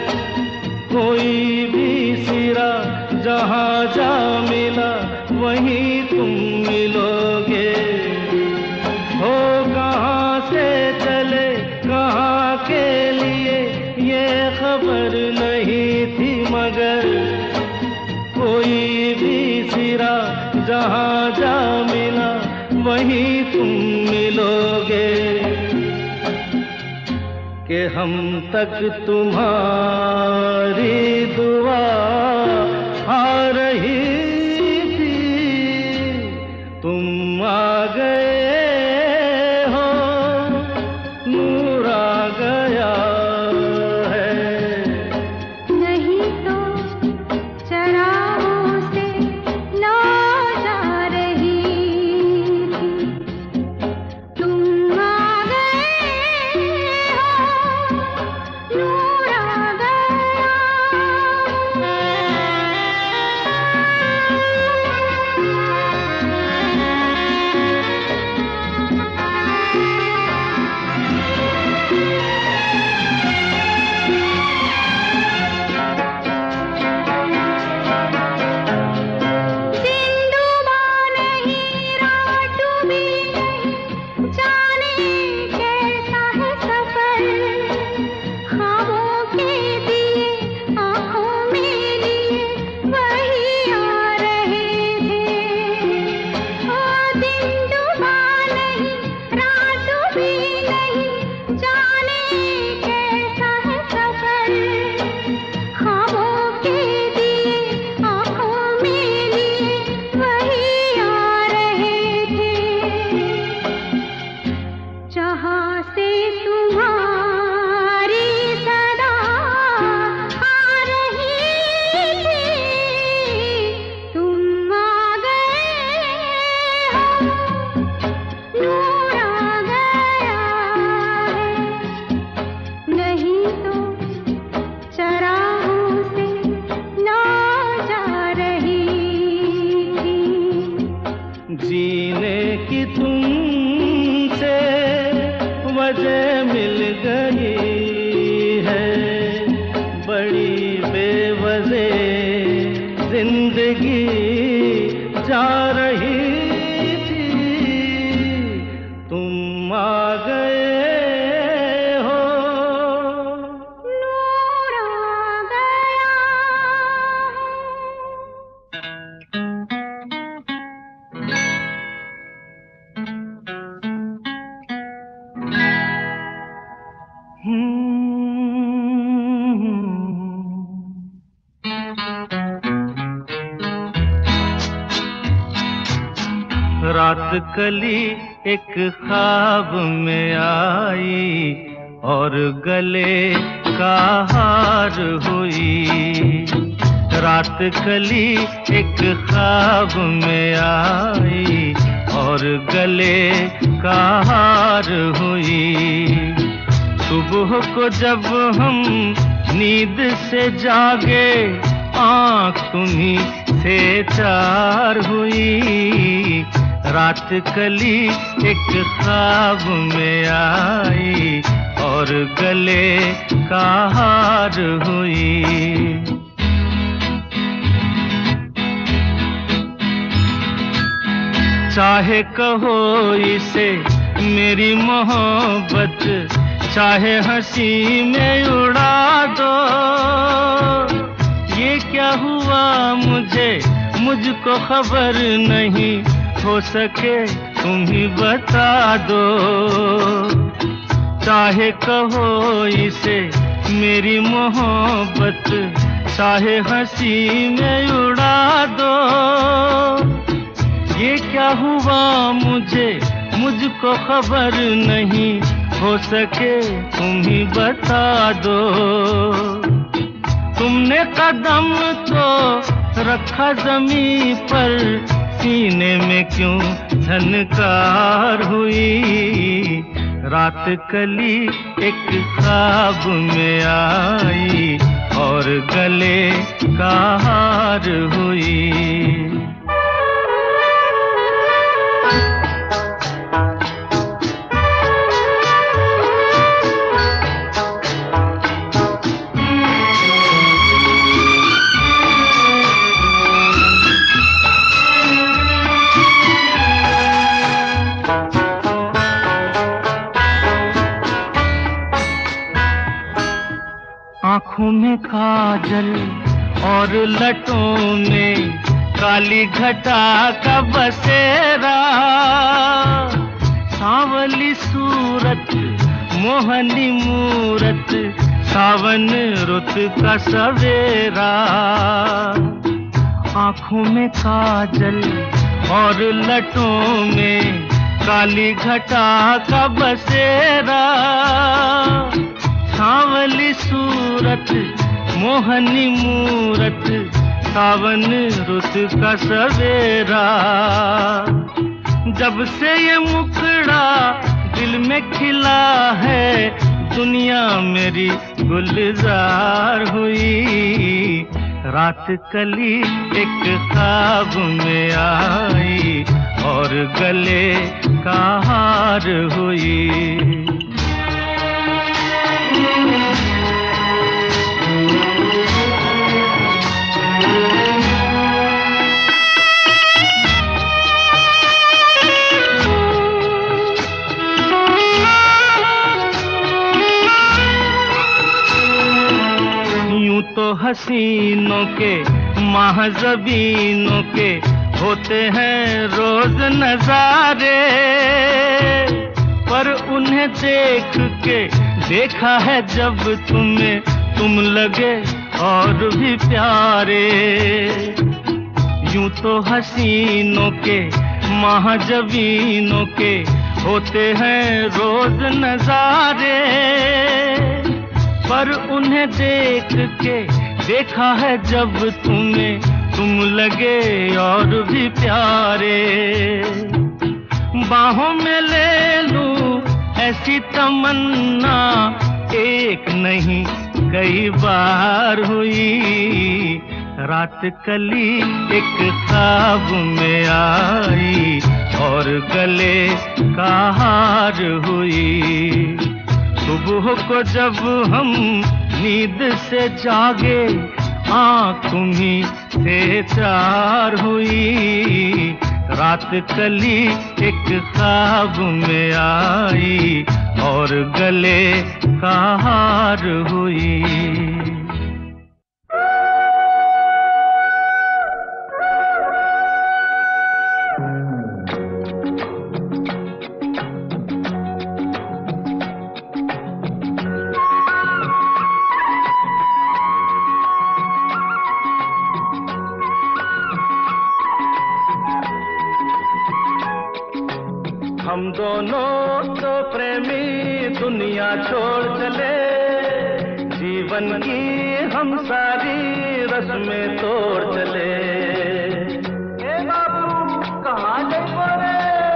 कोई भी सिरा जहाँ जा मिला वहीं तुम मिलोगे। हो कहाँ से चले कहाँ के लिए ये खबर नहीं थी मगर कोई भी सिरा जहाँ जा मिला वहीं तुम मिलोगे। कि हम तक तुम्हारी दुआ आ रही थी, तुम आ गए हो, नूर आ गया है। नहीं तो चरागों से लौ जा रही थी, तुम आ गए हो, नूर आ गया। जीने की तुमसे वजह मिल गई है, बड़ी बेवजह जिंदगी जा रही थी, तुम आ गए हो, नूर आ गया। रात कली एक ख्वाब में आई और गले का हार हुई। रात कली एक ख्वाब में आई और गले का हार हुई। सुबह को जब हम नींद से जागे आँख तुम्हीं से चार हुई। रात कली एक ख्वाब में आई और गले का हार हुई। चाहे कहो इसे मेरी मोहब्बत, चाहे हंसी में उड़ा दो। ये क्या हुआ मुझे मुझको खबर नहीं, हो सके तुम ही बता दो। चाहे कहो इसे मेरी मोहब्बत, चाहे हंसी में उड़ा दो। ये क्या हुआ मुझे मुझको खबर नहीं, हो सके तुम ही बता दो। तुमने कदम तो रखा जमीन पर, सीने में क्यों झनकार हुई। रात कली एक ख्वाब में आई और गले का हार हुई। आँखों में काजल और लटों में काली घटा का बसेरा, सांवली सूरत मोहनी मूरत, सावन रुत का सवेरा। आँखों में काजल और लटों में काली घटा का बसेरा, सांवली सूरत मोहनी मूरत, सावन रुत का सवेरा। जब से ये मुखड़ा दिल में खिला है, दुनिया मेरी गुलजार हुई। रात कली एक ख्वाब में आई और गले का हार हुई। तो हसीनों के महज़बीनों के होते हैं रोज नजारे, पर उन्हें देख के देखा है जब तुम्हें, तुम लगे और भी प्यारे। यूं तो हसीनों के महज़बीनों के होते हैं रोज नजारे, पर उन्हें देख के देखा है जब तुम्हें, तुम लगे और भी प्यारे। बाहों में ले लूं ऐसी तमन्ना, एक नहीं कई बार हुई। रात कली एक ख्वाब में आई और गले का हार हुई। सुबह को जब हम नींद से जागे, आँख तुम्हीं से चार हुई। रात कली एक ख्वाब में आई और गले का हार हुई। हम दोनों तो प्रेमी दुनिया छोड़ चले, जीवन की हम सारी रस्में तोड़ चले। ए बाबू कहाँ गए?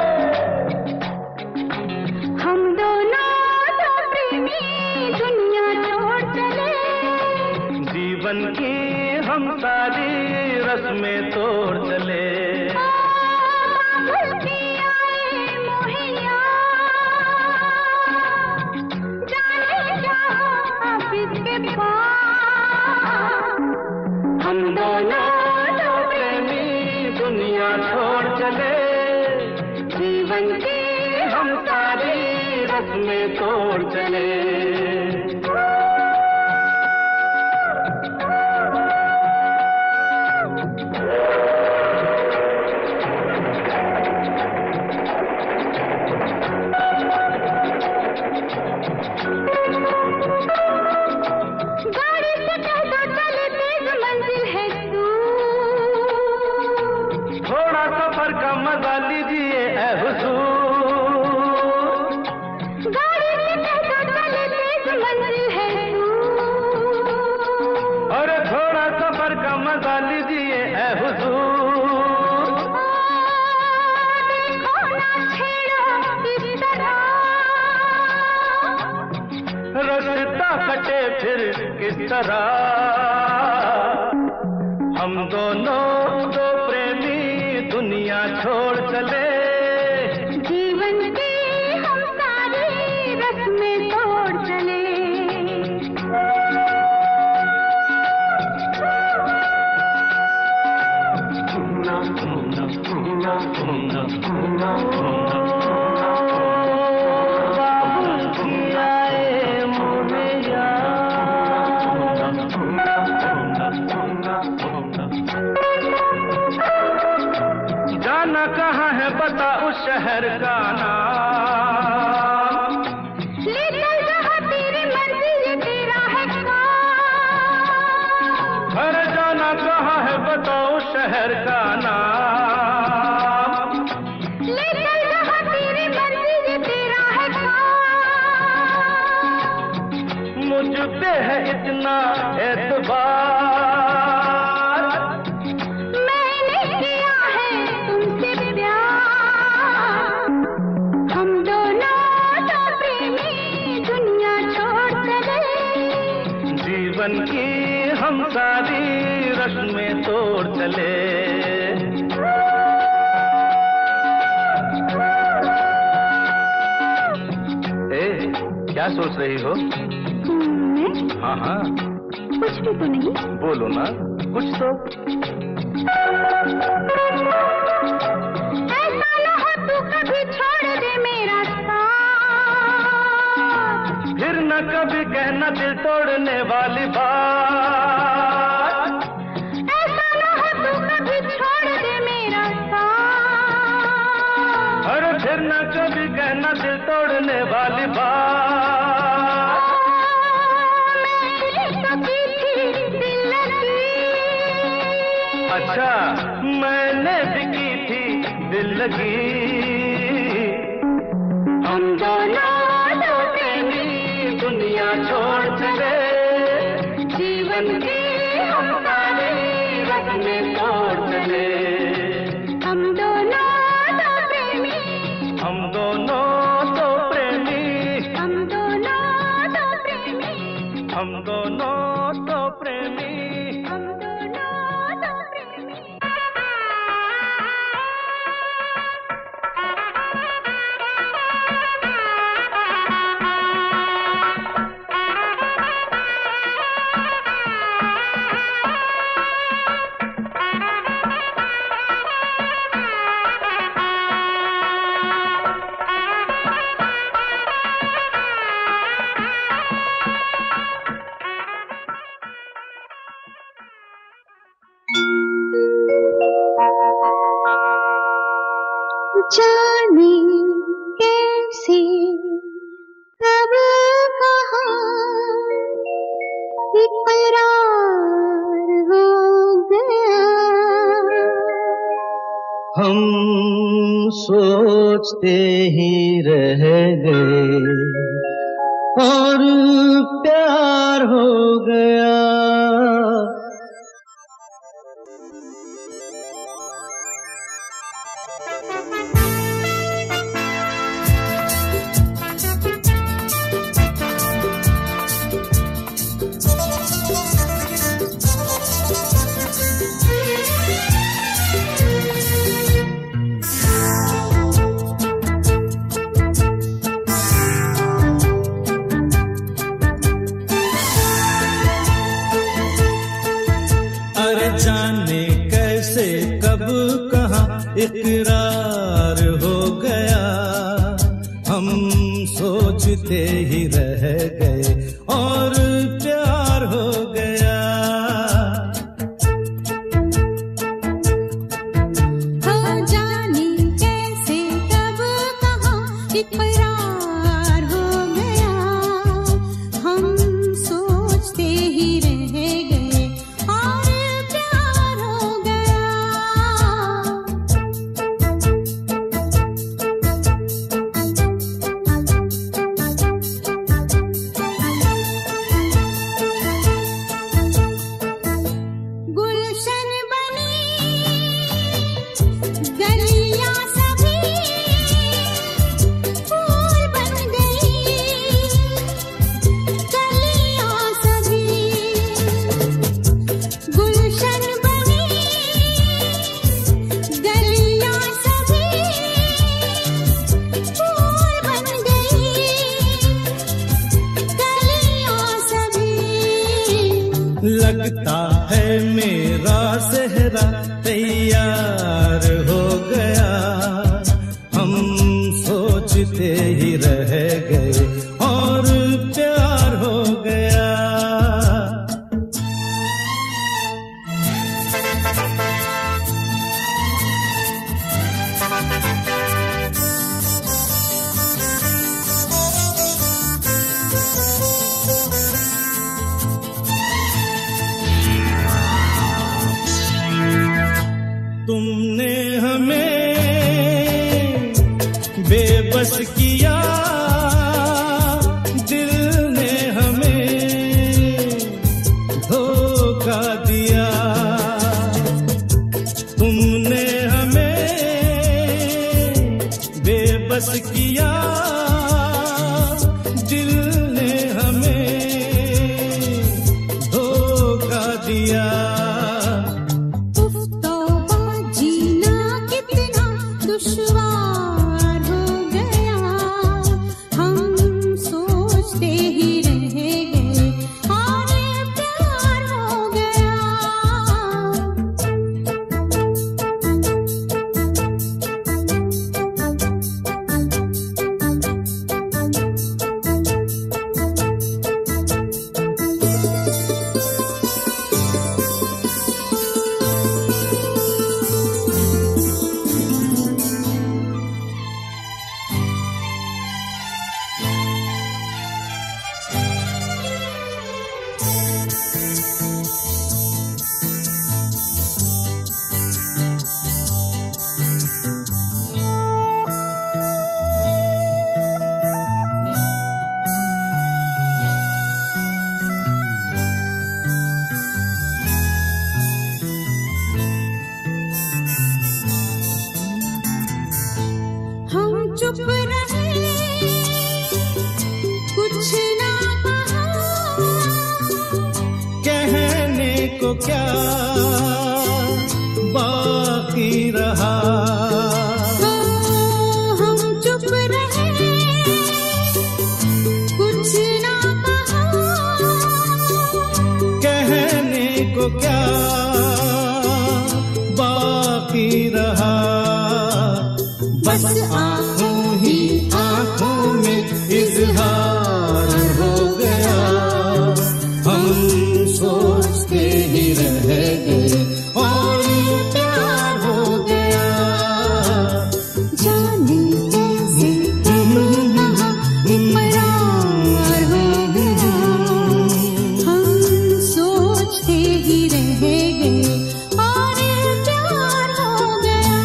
हम दोनों तो प्रेमी दुनिया छोड़ चले, जीवन की हम सारी रस्में तोड़ चले। हम दोनों तो प्रेमी दुनिया छोड़ चले, जीवन की हम सारी रस्में तोड़ चले। मजा लीजिए ऐ हुजूर, गाड़ी से कहता चले तेज मंजिल है दूर। और थोड़ा सफर का मजा लीजिए ऐ हुजूर। देखो ना छेड़ो इस तरह, रास्ता कटे फिर किस तरह। हम दोनों दो प्रेमी दुनिया छोड़ चले, जीवन की हम सारी रस्में तोड़ चले। बाबू की आए मोरे यार, बता उस शहर का नाम। ले चल जहाँ तेरी मर्जी ये तेरा है काम। घर जाना कहाँ है बता उस शहर का नाम। ले चल जहाँ तेरी मर्जी ये तेरा है काम। मुझ पे है इतना एतबार, मैंने किया है तुमसे प्यार। हम दोनों तो प्रेमी दुनिया छोड़ चले। जीवन की हम सारी रस्में तोड़ चले। ए, क्या सोच रही हो? मैं? हाँ हाँ कुछ भी तो नहीं। बोलो ना कुछ तो। ऐसा न हो तू कभी छोड़ दे मेरा साथ। फिर न कभी कहना दिल तोड़ने वाली बात। ऐसा न हो तू कभी छोड़ दे मेरा साथ। अरे फिर न कभी कहना दिल तोड़ने वाली बात। मैंने तो की थी दिल लगी। अच्छा मैंने भी की थी दिल लगी। हम दोनों तो प्रेमी दुनिया छोड़ चले। जीवन की हम सारी रस्में तोड़ चले। हम दोनों तो प्रेमी। हम दोनों तो प्रेमी। हम दोनों तो प्रेमी। हम दोनों तो प्रेमी। हम दोनों तो प्रेमी। जाने कैसे कब कहाँ इकरार हो गया। हम सोचते ही रह गए और प्यार हो गया। इकरार हो गया। हम सोचते ही रह गए और प्यार हो गया। हो जाने कैसे कब कहाँ इकरार हो गया। हम सोचते ही रह गए और प्यार हो गया। गुलशन बनी गलियां सभी फूल बन गई। गलियां सभी गुलशन बनी गलियां सभी फूल बन गई। गलियां सभी लगता है मेरा सेहरा तैयार हो गया। हम सोचते ही रह गए और प्यार हो गया। बाकी रहा। हम चुप रहे, कुछ ना कहा, कहने को क्या बाकी रहा। बस आंखों ही आंखों में इजहार हो गया, हम सोचते ही रह गए और प्यार हो गया। जाने कैसे कहाँ इकरार हो गया, हम सोचते ही रह गए और प्यार हो गया।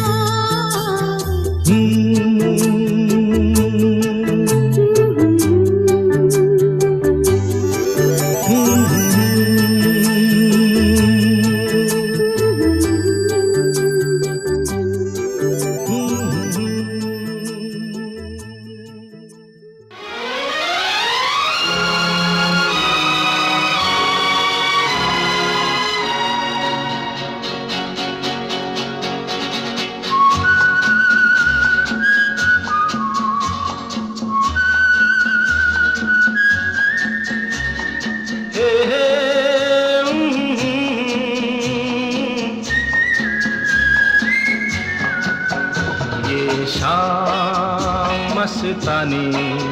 ये शाम मस्तानी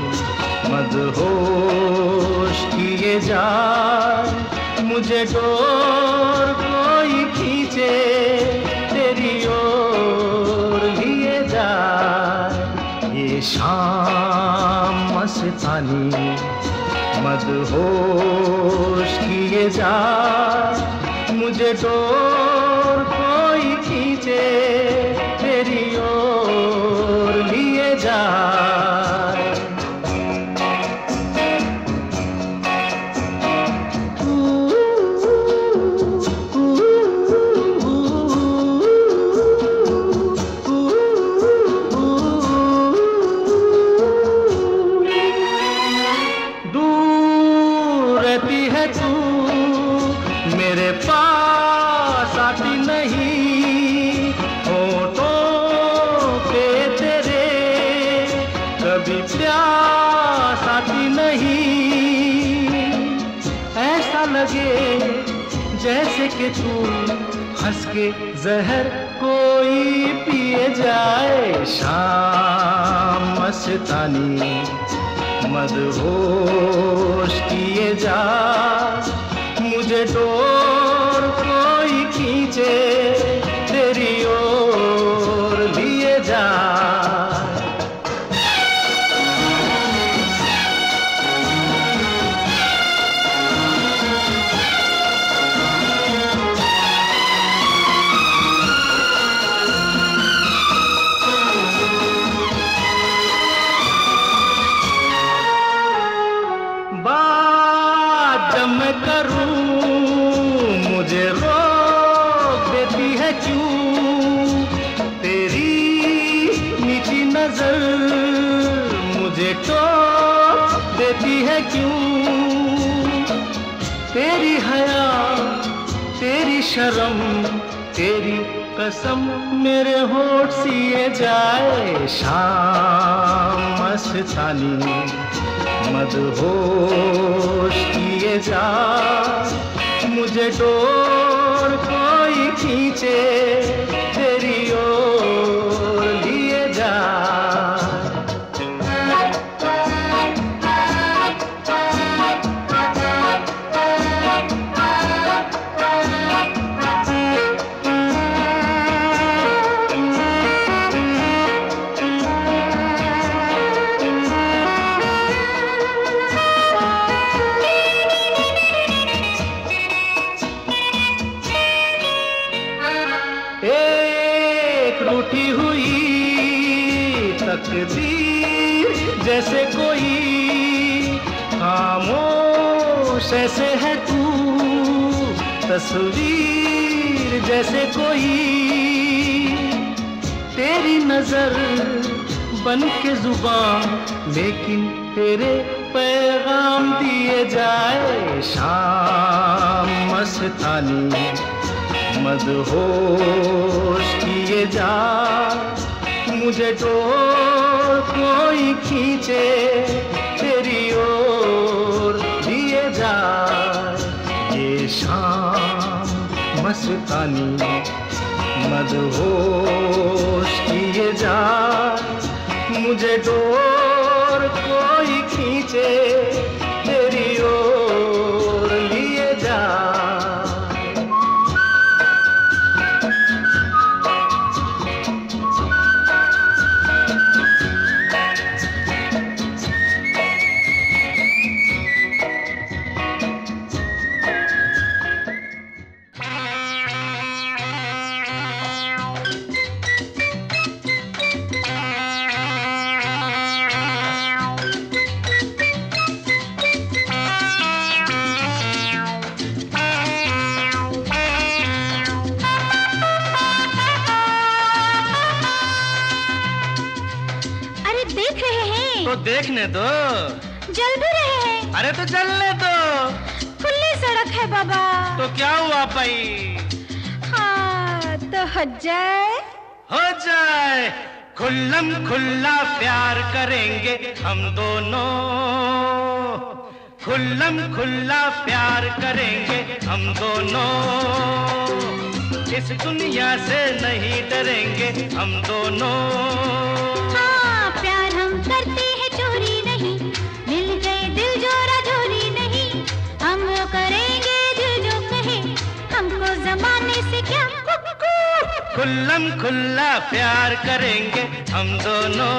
मदहोश किए जाए, मुझे डोर कोई खींचे तेरी ओर लिए जाए। ये शाम मस्तानी मदहोश किए जाए, मुझे डोर कोई खींचे तेरी ओर लिए जाए। दूर रहती है तू, मेरे पास आती नहीं, होठों पे तेरे कभी प्यास आती नहीं। ऐसा लगे जैसे कि तू हंस के जहर कोई पिए जाए। शाम मस्तानी मदहोश किए जा, मुझे डोर कोई खींचे तेरी ओर लिए जा। बात जब मैं करूं मुझे रोक देती है क्यों, तेरी नीची नजर मुझे टोक देती है क्यों। तेरी हया तेरी शर्म तेरी कसम मेरे होठ सिए जाए। शाम मस्तानी मदहोश किए जा, मुझे डोर कोई खींचे तेरी ओर लिए जा। एक रूठी हुई तकदीर जैसे कोई, खामोश ऐसे है तू तस्वीर जैसे कोई। तेरी नजर बन के जुबान लेकिन तेरे पैगाम दिए जाए। शाम मस्तानी मदहोश किए जा मुझे डोर कोई खींचे तेरी ओर दिए जा ये शाम मस्तानी मदहोश किए जा मुझे डोर कोई खींचे तेरी ओर लिए जा। देखने दो। जल भी रहे हैं। अरे तो जलने दो। खुली सड़क है बाबा। तो क्या हुआ भाई? हाँ तो हो जाए हो जाए खुल्लम खुल्ला प्यार करेंगे हम दोनों, खुल्लम खुल्ला प्यार करेंगे हम दोनों, इस दुनिया से नहीं डरेंगे हम दोनों। हाँ प्यार हम करते हैं चोरी नहीं, मिल गए दिल जोरा जोरी नहीं, हम वो करेंगे दिल जो कहे, हमको जमाने से क्या। खुल्लम खुल्ला प्यार करेंगे हम दोनों,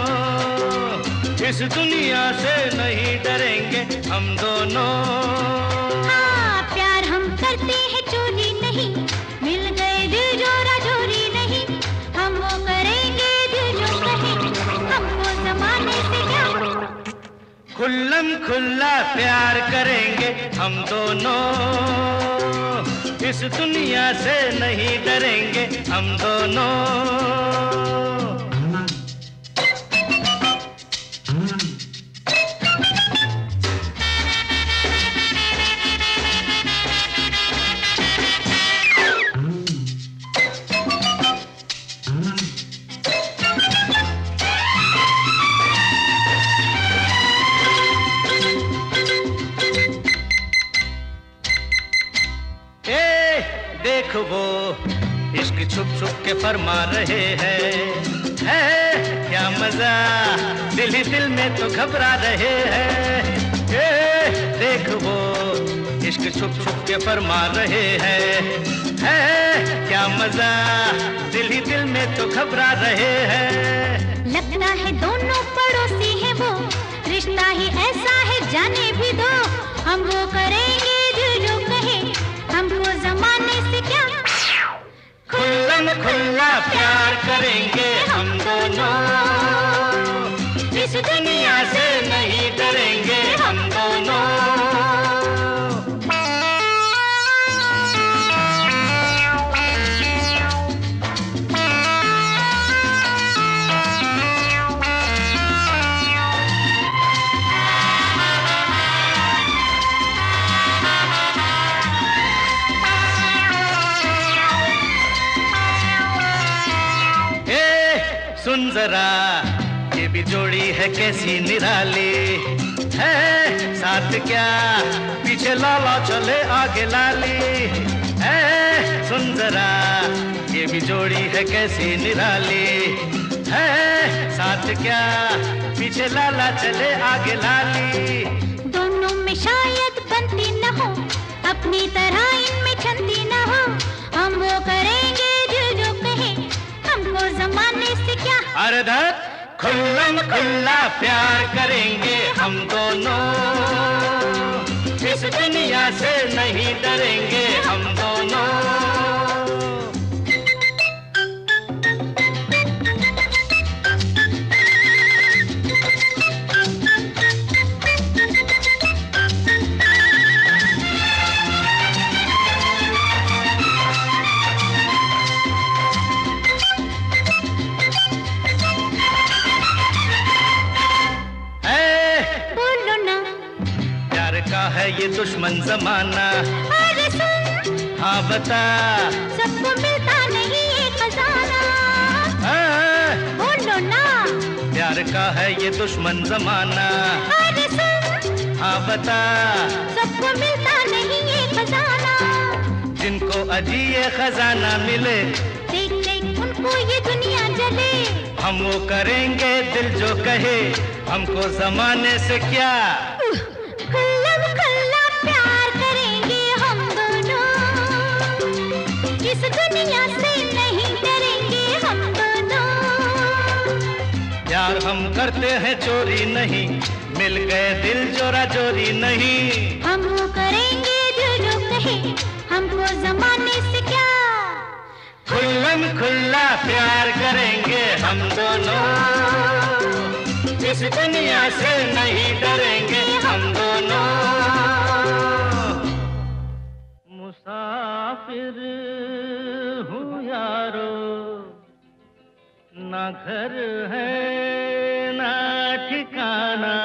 इस दुनिया से नहीं डरेंगे हम दोनों। हाँ प्यार हम करते हैं चोरी नहीं, मिल गए दिल जोरा जोरी नहीं, हम वो करेंगे दिल जो कहे, हमको जमाने से क्या। खुल्लम खुल्ला प्यार करेंगे हम दोनों, इस दुनिया से नहीं डरेंगे हम दोनों। देखो वो इश्क छुप छुप के फरमा रहे हैं, है क्या मजा दिल ही दिल में तो घबरा रहे हैं। ए, देखो वो इश्क छुप छुप के फरमा रहे हैं, है क्या मजा दिल ही दिल में तो घबरा रहे हैं। लगता है दोनों पड़ोसी हैं वो, रिश्ता ही ऐसा है जाने भी दो, हम वो करेंगे दिल जो कहे, हमको जमाने से क्या। खुल्लम खुल्ला प्यार करेंगे हम दोनों, इस दुनिया से नहीं डरेंगे हम दोनों। सुन जरा ये भी जोड़ी है कैसी निराली, है साथ क्या पीछे लाला चले आगे लाली, है सुन जरा ये भी जोड़ी है कैसी निराली, है साथ क्या पीछे लाला चले आगे लाली। दोनों में शायद बनती न हो, अपनी तरह इनमें छंदी न हो, हम वो करेंगे दिल जो कहे, हमको जमाने से क्या। अरे धत खुल्लम खुल्ला प्यार करेंगे हम दोनों, इस दुनिया से नहीं डरेंगे हम दोनों। बोलो ना है ये दुश्मन जमाना, अरे सुन हाँ बता। सबको मिलता नहीं ये खजाना। बोलो ना। प्यार का है ये दुश्मन जमाना। अरे सुन। हाँ बता। सबको मिलता नहीं ये खजाना। जिनको अजी ये खजाना मिले, देख देख उनको ये दुनिया जले। हम वो करेंगे दिल जो कहे, हमको जमाने से क्या। खुल्लम खुल्ला प्यार करेंगे हम दोनों, इस दुनिया से नहीं डरेंगे हम दोनों। प्यार हम करते हैं चोरी नहीं, मिल गए दिल चोरा चोरी नहीं। हम वो करेंगे जो जो कहे, हमको जमाने से क्या। खुल्लम खुल्ला प्यार करेंगे हम दोनों, इस दुनिया से नहीं डरेंगे हम दोनों। मुसाफिर हूँ यारो, ना घर है ना ठिकाना।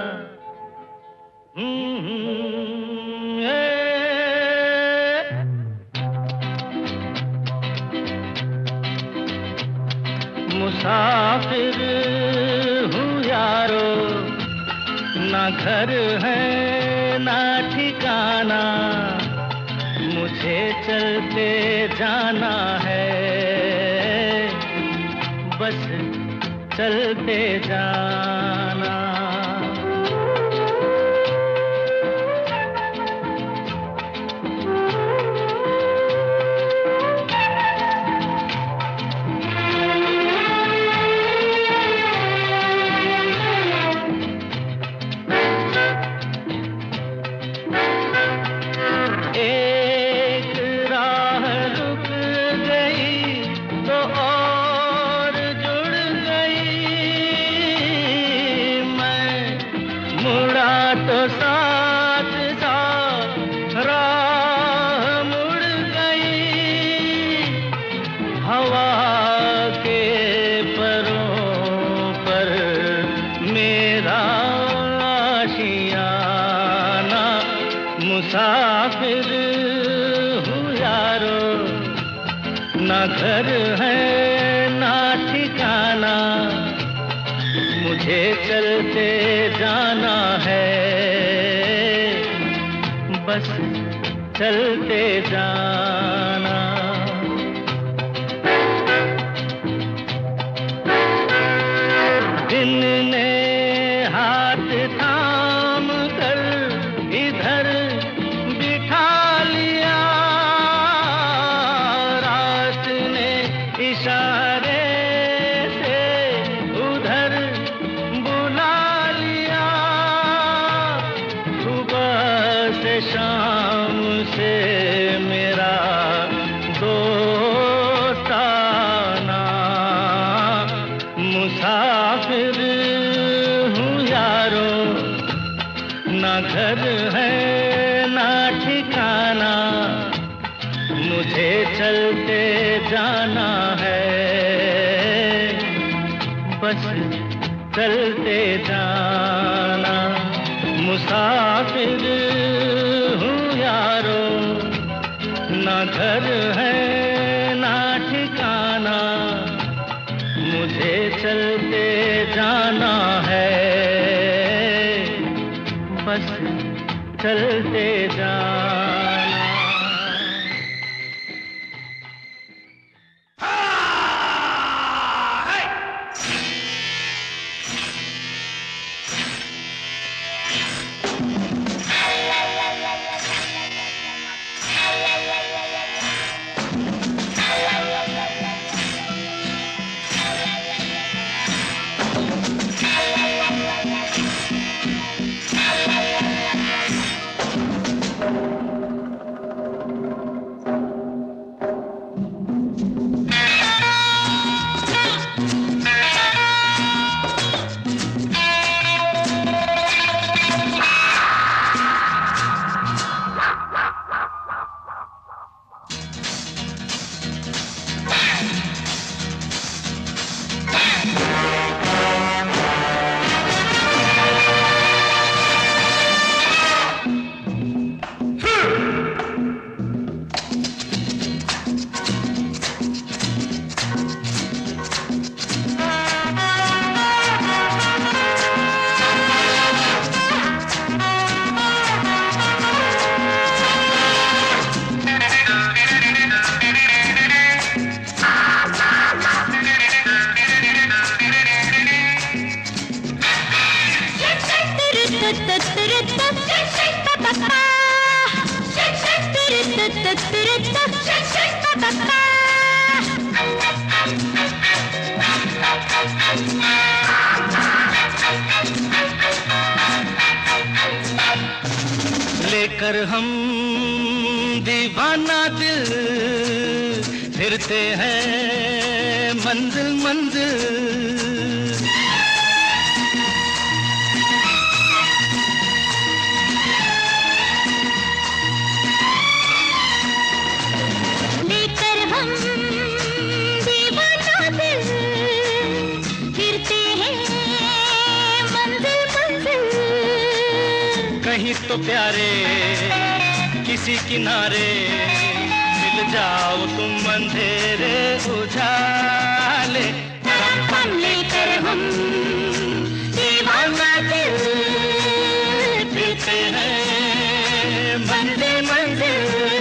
मुसाफिर हूँ यारो, ना घर है ना ठिकाना। मुझे चलते जाना है, बस चलते जाना। मुसाफिर हूँ यारो, ना घर है ना ठिकाना। मुझे चलते जाना है, बस चलते जाना। दिन ने हाथ थाम कर इधर बिठा लिया, रात ने इशारे से उधर बुला लिया। सुबह से शाम से मेरा दोस्ताना। मुसाफिर हूँ यारो, ना घर है ना ठिकाना। मुझे चलते जाना है, बस चलते जाना। मुसाफिर हूँ यारो, ना घर है ना ठिकाना। मुझे चलते जाना है, बस चलते जाना। लेकर हम दीवाना दिल फिरते हैं मंजिल मंजिल। लेकर हम दीवाना दिल फिरते हैं मंजिल मंजिल। कहीं तो प्यारे किसी किनारे मिल जाओ तुम अंधेरे उजाले। लेकर हम दीवाना दिल फिरते हैं मंजिल मंजिल।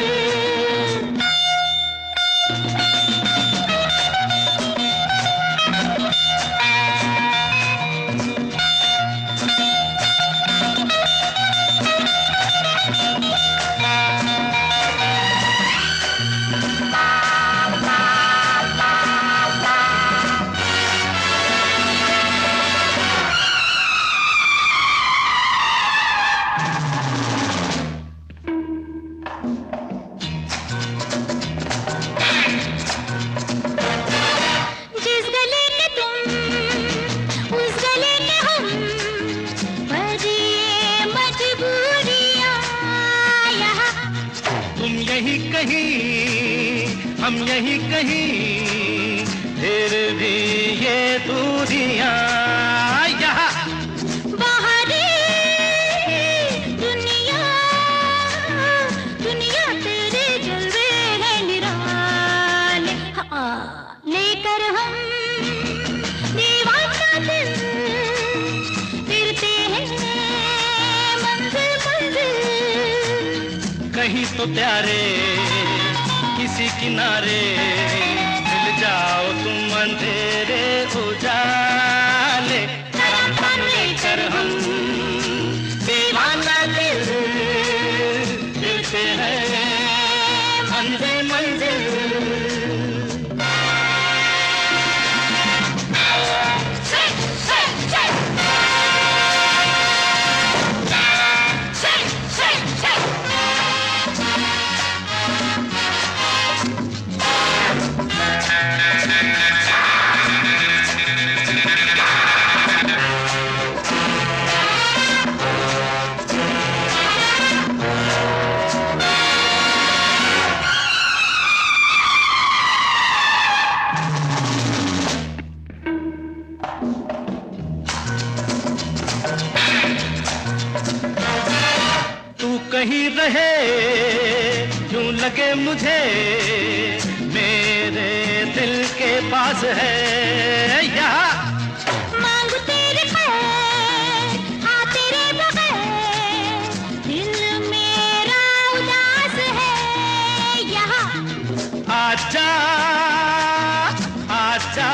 हम यही कहीं फिर भी ये दूरियां यहाँ। बाहरी दुनिया दुनिया तेरे जलवे है निराले। हाँ, लेकर हम दीवाना दिल फिरते हैं मंजिल मंजिल। कहीं तो प्यारे किसी किनारे मिल जाओ तुम अंधेरे उजाले। लेकर हम दीवाना दिल फिरते हैं मंजिल मंजिल। कहीं रहे यूं लगे मुझे मेरे दिल के पास है यहाँ। मांग तेरे पैर आ तेरे बगैर दिल मेरा उदास है यहाँ। आजा आजा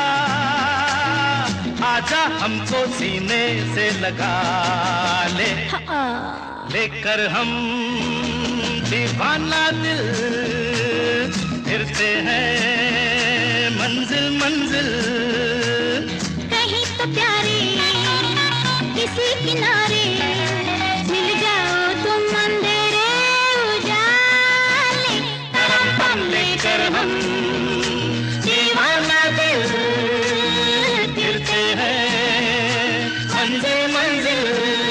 आजा हमको सीने से लगा ले। लेकर हम दीवाना दिल फिरते हैं मंजिल मंजिल। कहीं तो प्यारे किसी किनारे मिल जाओ तुम अंधेरे उजाले। लेकर हम दीवाना दिल फिरते हैं मंजिल मंजिल।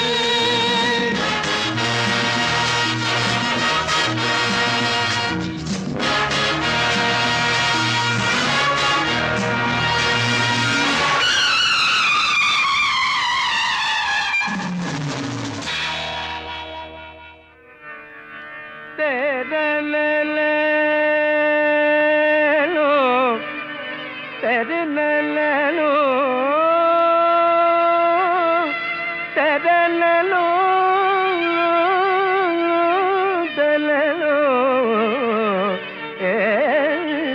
तेरे ले ले लो तेरे ले ले लो तेरे ले लो तेरे लो ए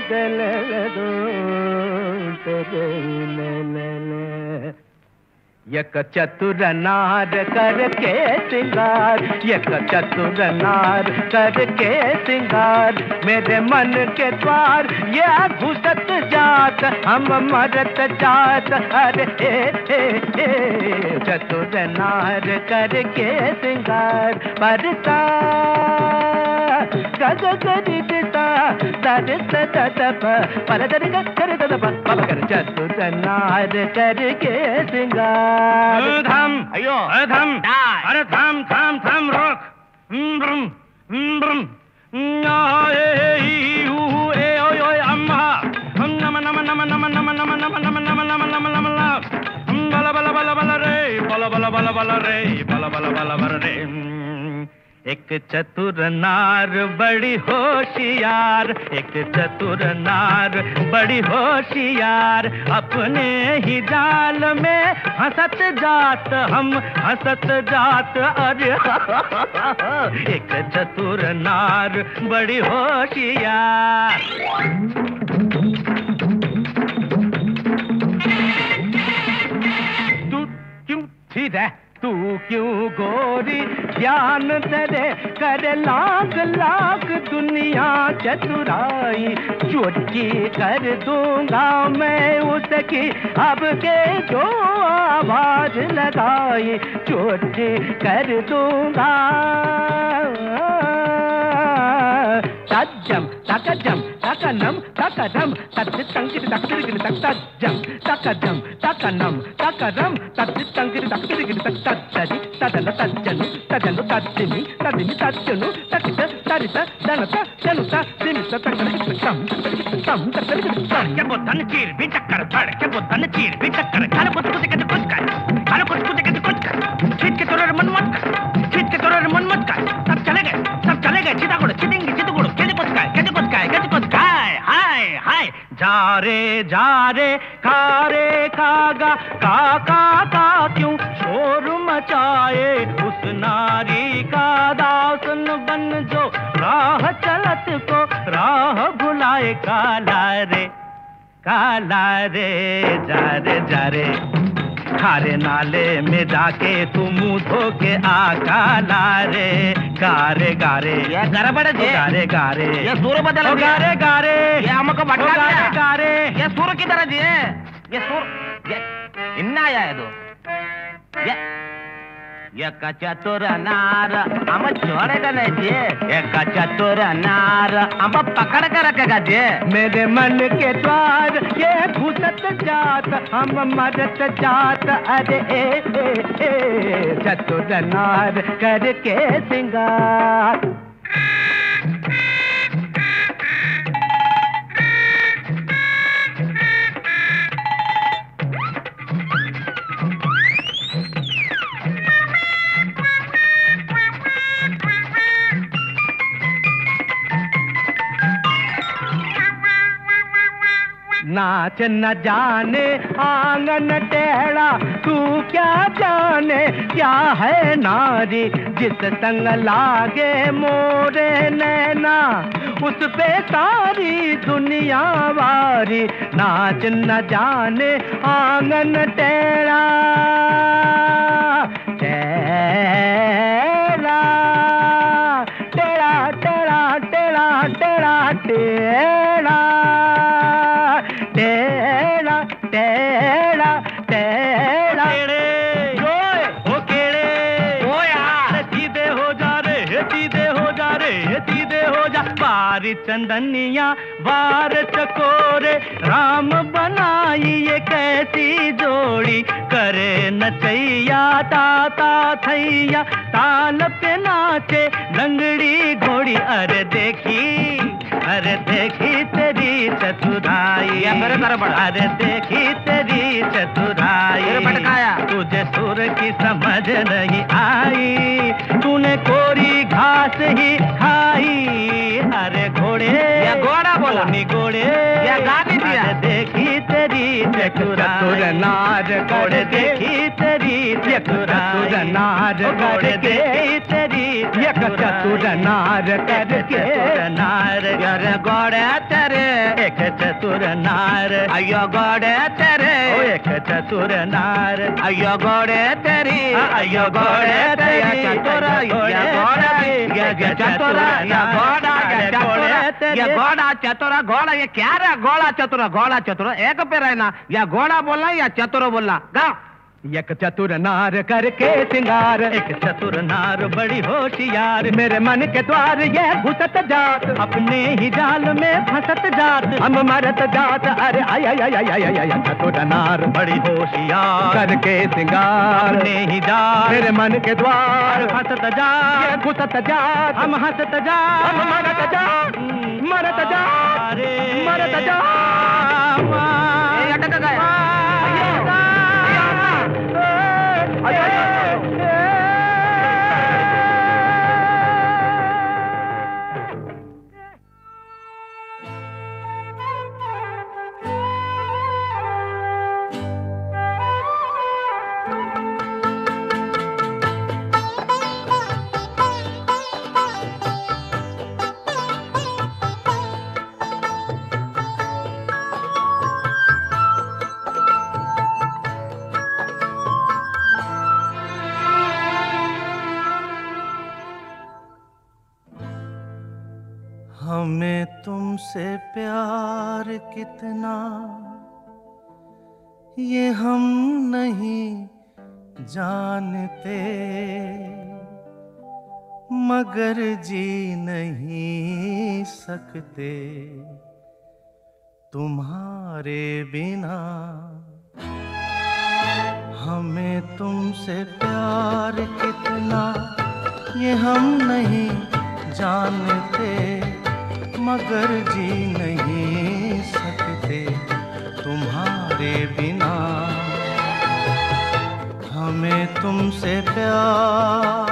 तेरे दो तेरे ले ले ले। एक चतुर नार करके सिंगार, एक चतुर नार करके सिंगार, मेरे मन के द्वार ये घुसत जात, हम मरत जात, अरे हे हे हे। चतुर नार करके सिंगार, बरसा गग गरि दिता दर सदप पर दर कर दप पल कर। चतुर नार करके सिंगार। थम अयो थम अरे थम थम थम रोक। ब्रम ब्रम ए हु ए ओय ओय अम्मा नम नम नम नम नम नम नम नम नम नम नम नम नम बला बला बला बला रे बला बला बला बला रे बला बला बला बला रे। एक चतुर नार बड़ी होशियार, एक चतुर नार बड़ी होशियार, अपने ही जाल में हंसत जात, हम हंसत जात, अरे एक चतुर नार बड़ी होशियार। तू क्यों थी रे, तू क्यों गोरी ज्ञान तेरे कर लाख लाख दुनिया चतुराई, चोटी कर दूंगा मैं उसकी अब के जो आवाज लगाई, चोटी कर दूंगा। तज्जम तकजम तकनम तकदम तज तंगिर तकदिर तक तज्जम तकजम तकनम तकदम तज तंगिर तकदिर तक तज्जि तदन तज्जनु तदनु तज्जिनि तदिनि तज्जनु तकित तरित दनत दनुत दिमित तकदिर तम तम तकदिर तम। के बोतन चीर भी चक्कर धड़ के बोतन चीर भी चक्कर खाने कुछ कुछ के कुछ कर खाने कुछ कुछ के कुछ कर खींच के तोरे मन मत कर खींच के तोरे मन मत कर। सब चले गए सब चले गए चिता गुड़ चिटिंग चित गुड़ के कुछ काय के कुछ काय के कुछ काय हाय हाय। जा रे जा रे खा रे खागा का का का क्यों शोर मचाए, उस नारी का दासन बन जो राह चलत को राह भुलाए। काला रे काला रे जा रे जा रे खारे नाले में जाके तू मुंह धो के आ, काला रे गारे गारे ये गड़बड़ जे गारे गारे ये सुर बदल गया गारे गारे ये हमको भटका दिया गारे गारे ये सुर की तरह जी ये सुर ये इन्ना आया है तो ये ये चतुर नार हम छोड़ेगा नहीं जी, ये चतुर नार हम पकड़ कर रखेगा जी। मेरे मन के द्वार ये घुसत जात, हम मरत जात, अरे ए ए ए चतुर नार करके सिंगार। नाच न जाने आंगन टेढ़ा, तू क्या जाने क्या है नारी, जिस संग लागे मोरे नैना उस पे सारी दुनिया वारी। नाच न जाने आंगन टेढ़ा टेढ़ा टेढ़ा टेढ़ा टेढ़ा टेढ़ा टेढ़ा टेढ़ा टेढ़ा टेढ़ा हो केड़े हो यार सीधे हो जा रे सीधे हो जा रे सीधे हो जा। बारी चंदनिया बार चकोरे राम बनाई ये कैसी जोड़ी, करे नचैया ताता थैया ताल पे नाचे लंगड़ी घोड़ी। अरे देखी अरे देखी तेरी चतुराई, अरे देखी तेरी चतुराई, तुझे सुर की समझ नहीं आई, तूने कोरी घास ही खाई। अरे घोड़े या घोड़ा बोला नी घोड़े या गाने दिया। देखी तेरी चतुराई नार घोड़े देखी तेरी चतुर नार घोड़े देखी तेरी चतुर नार करके नार। अरे घोड़े तेरे एक एक चतुर नार अयो गोड़े तेरे, ओ एक चतुर नार अयो गोड़े तेरी, अयो गोड़े तेरी चतुर या गोड़ा या चतुर या गोड़ा या चतुर या गोड़ा चतुर गोड़ा, ये क्या रे गोड़ा चतुर गोड़ा चतुर एक पे रहना, या गोड़ा बोलना या चतुर बोलना। गा एक चतुर नार करके सिंगार, एक चतुर नार बड़ी होशियार, मेरे मन के द्वार ये घुसत जात, अपने ही जाल में फंसत जात, हम मरत जात, अरे आय आय आय आय आय आय चतुर नार बड़ी होशियार करके सिंगार, अपने ही जाल मेरे मन के द्वार फंसत जात, ये घुसत जात, हम हंसत जात, हम मरत जात, मरत जात, मरत जात, अटक गया। हमें तुमसे प्यार कितना ये हम नहीं जानते, मगर जी नहीं सकते तुम्हारे बिना। हमें तुमसे प्यार कितना ये हम नहीं जानते, मगर जी नहीं सकते तुम्हारे बिना। हमें तुमसे प्यार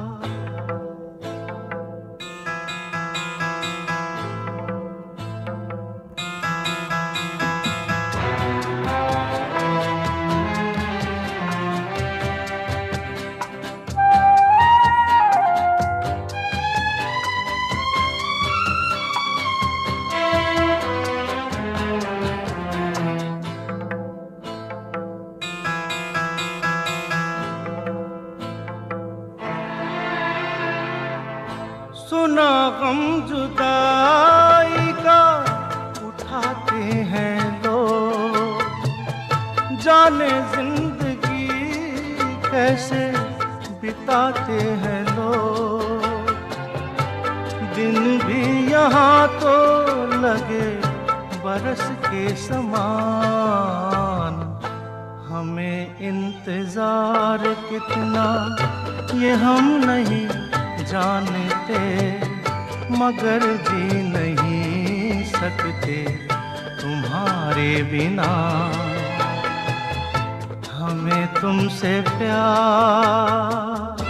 सुना गम जुदाई का उठाते हैं लोग, जाने जिंदगी कैसे बिताते हैं लोग। दिन भी यहाँ तो लगे बरस के समान, हमें इंतजार कितना ये हम नहीं जानते, मगर जी नहीं सकते तुम्हारे बिना। हमें तुमसे प्यार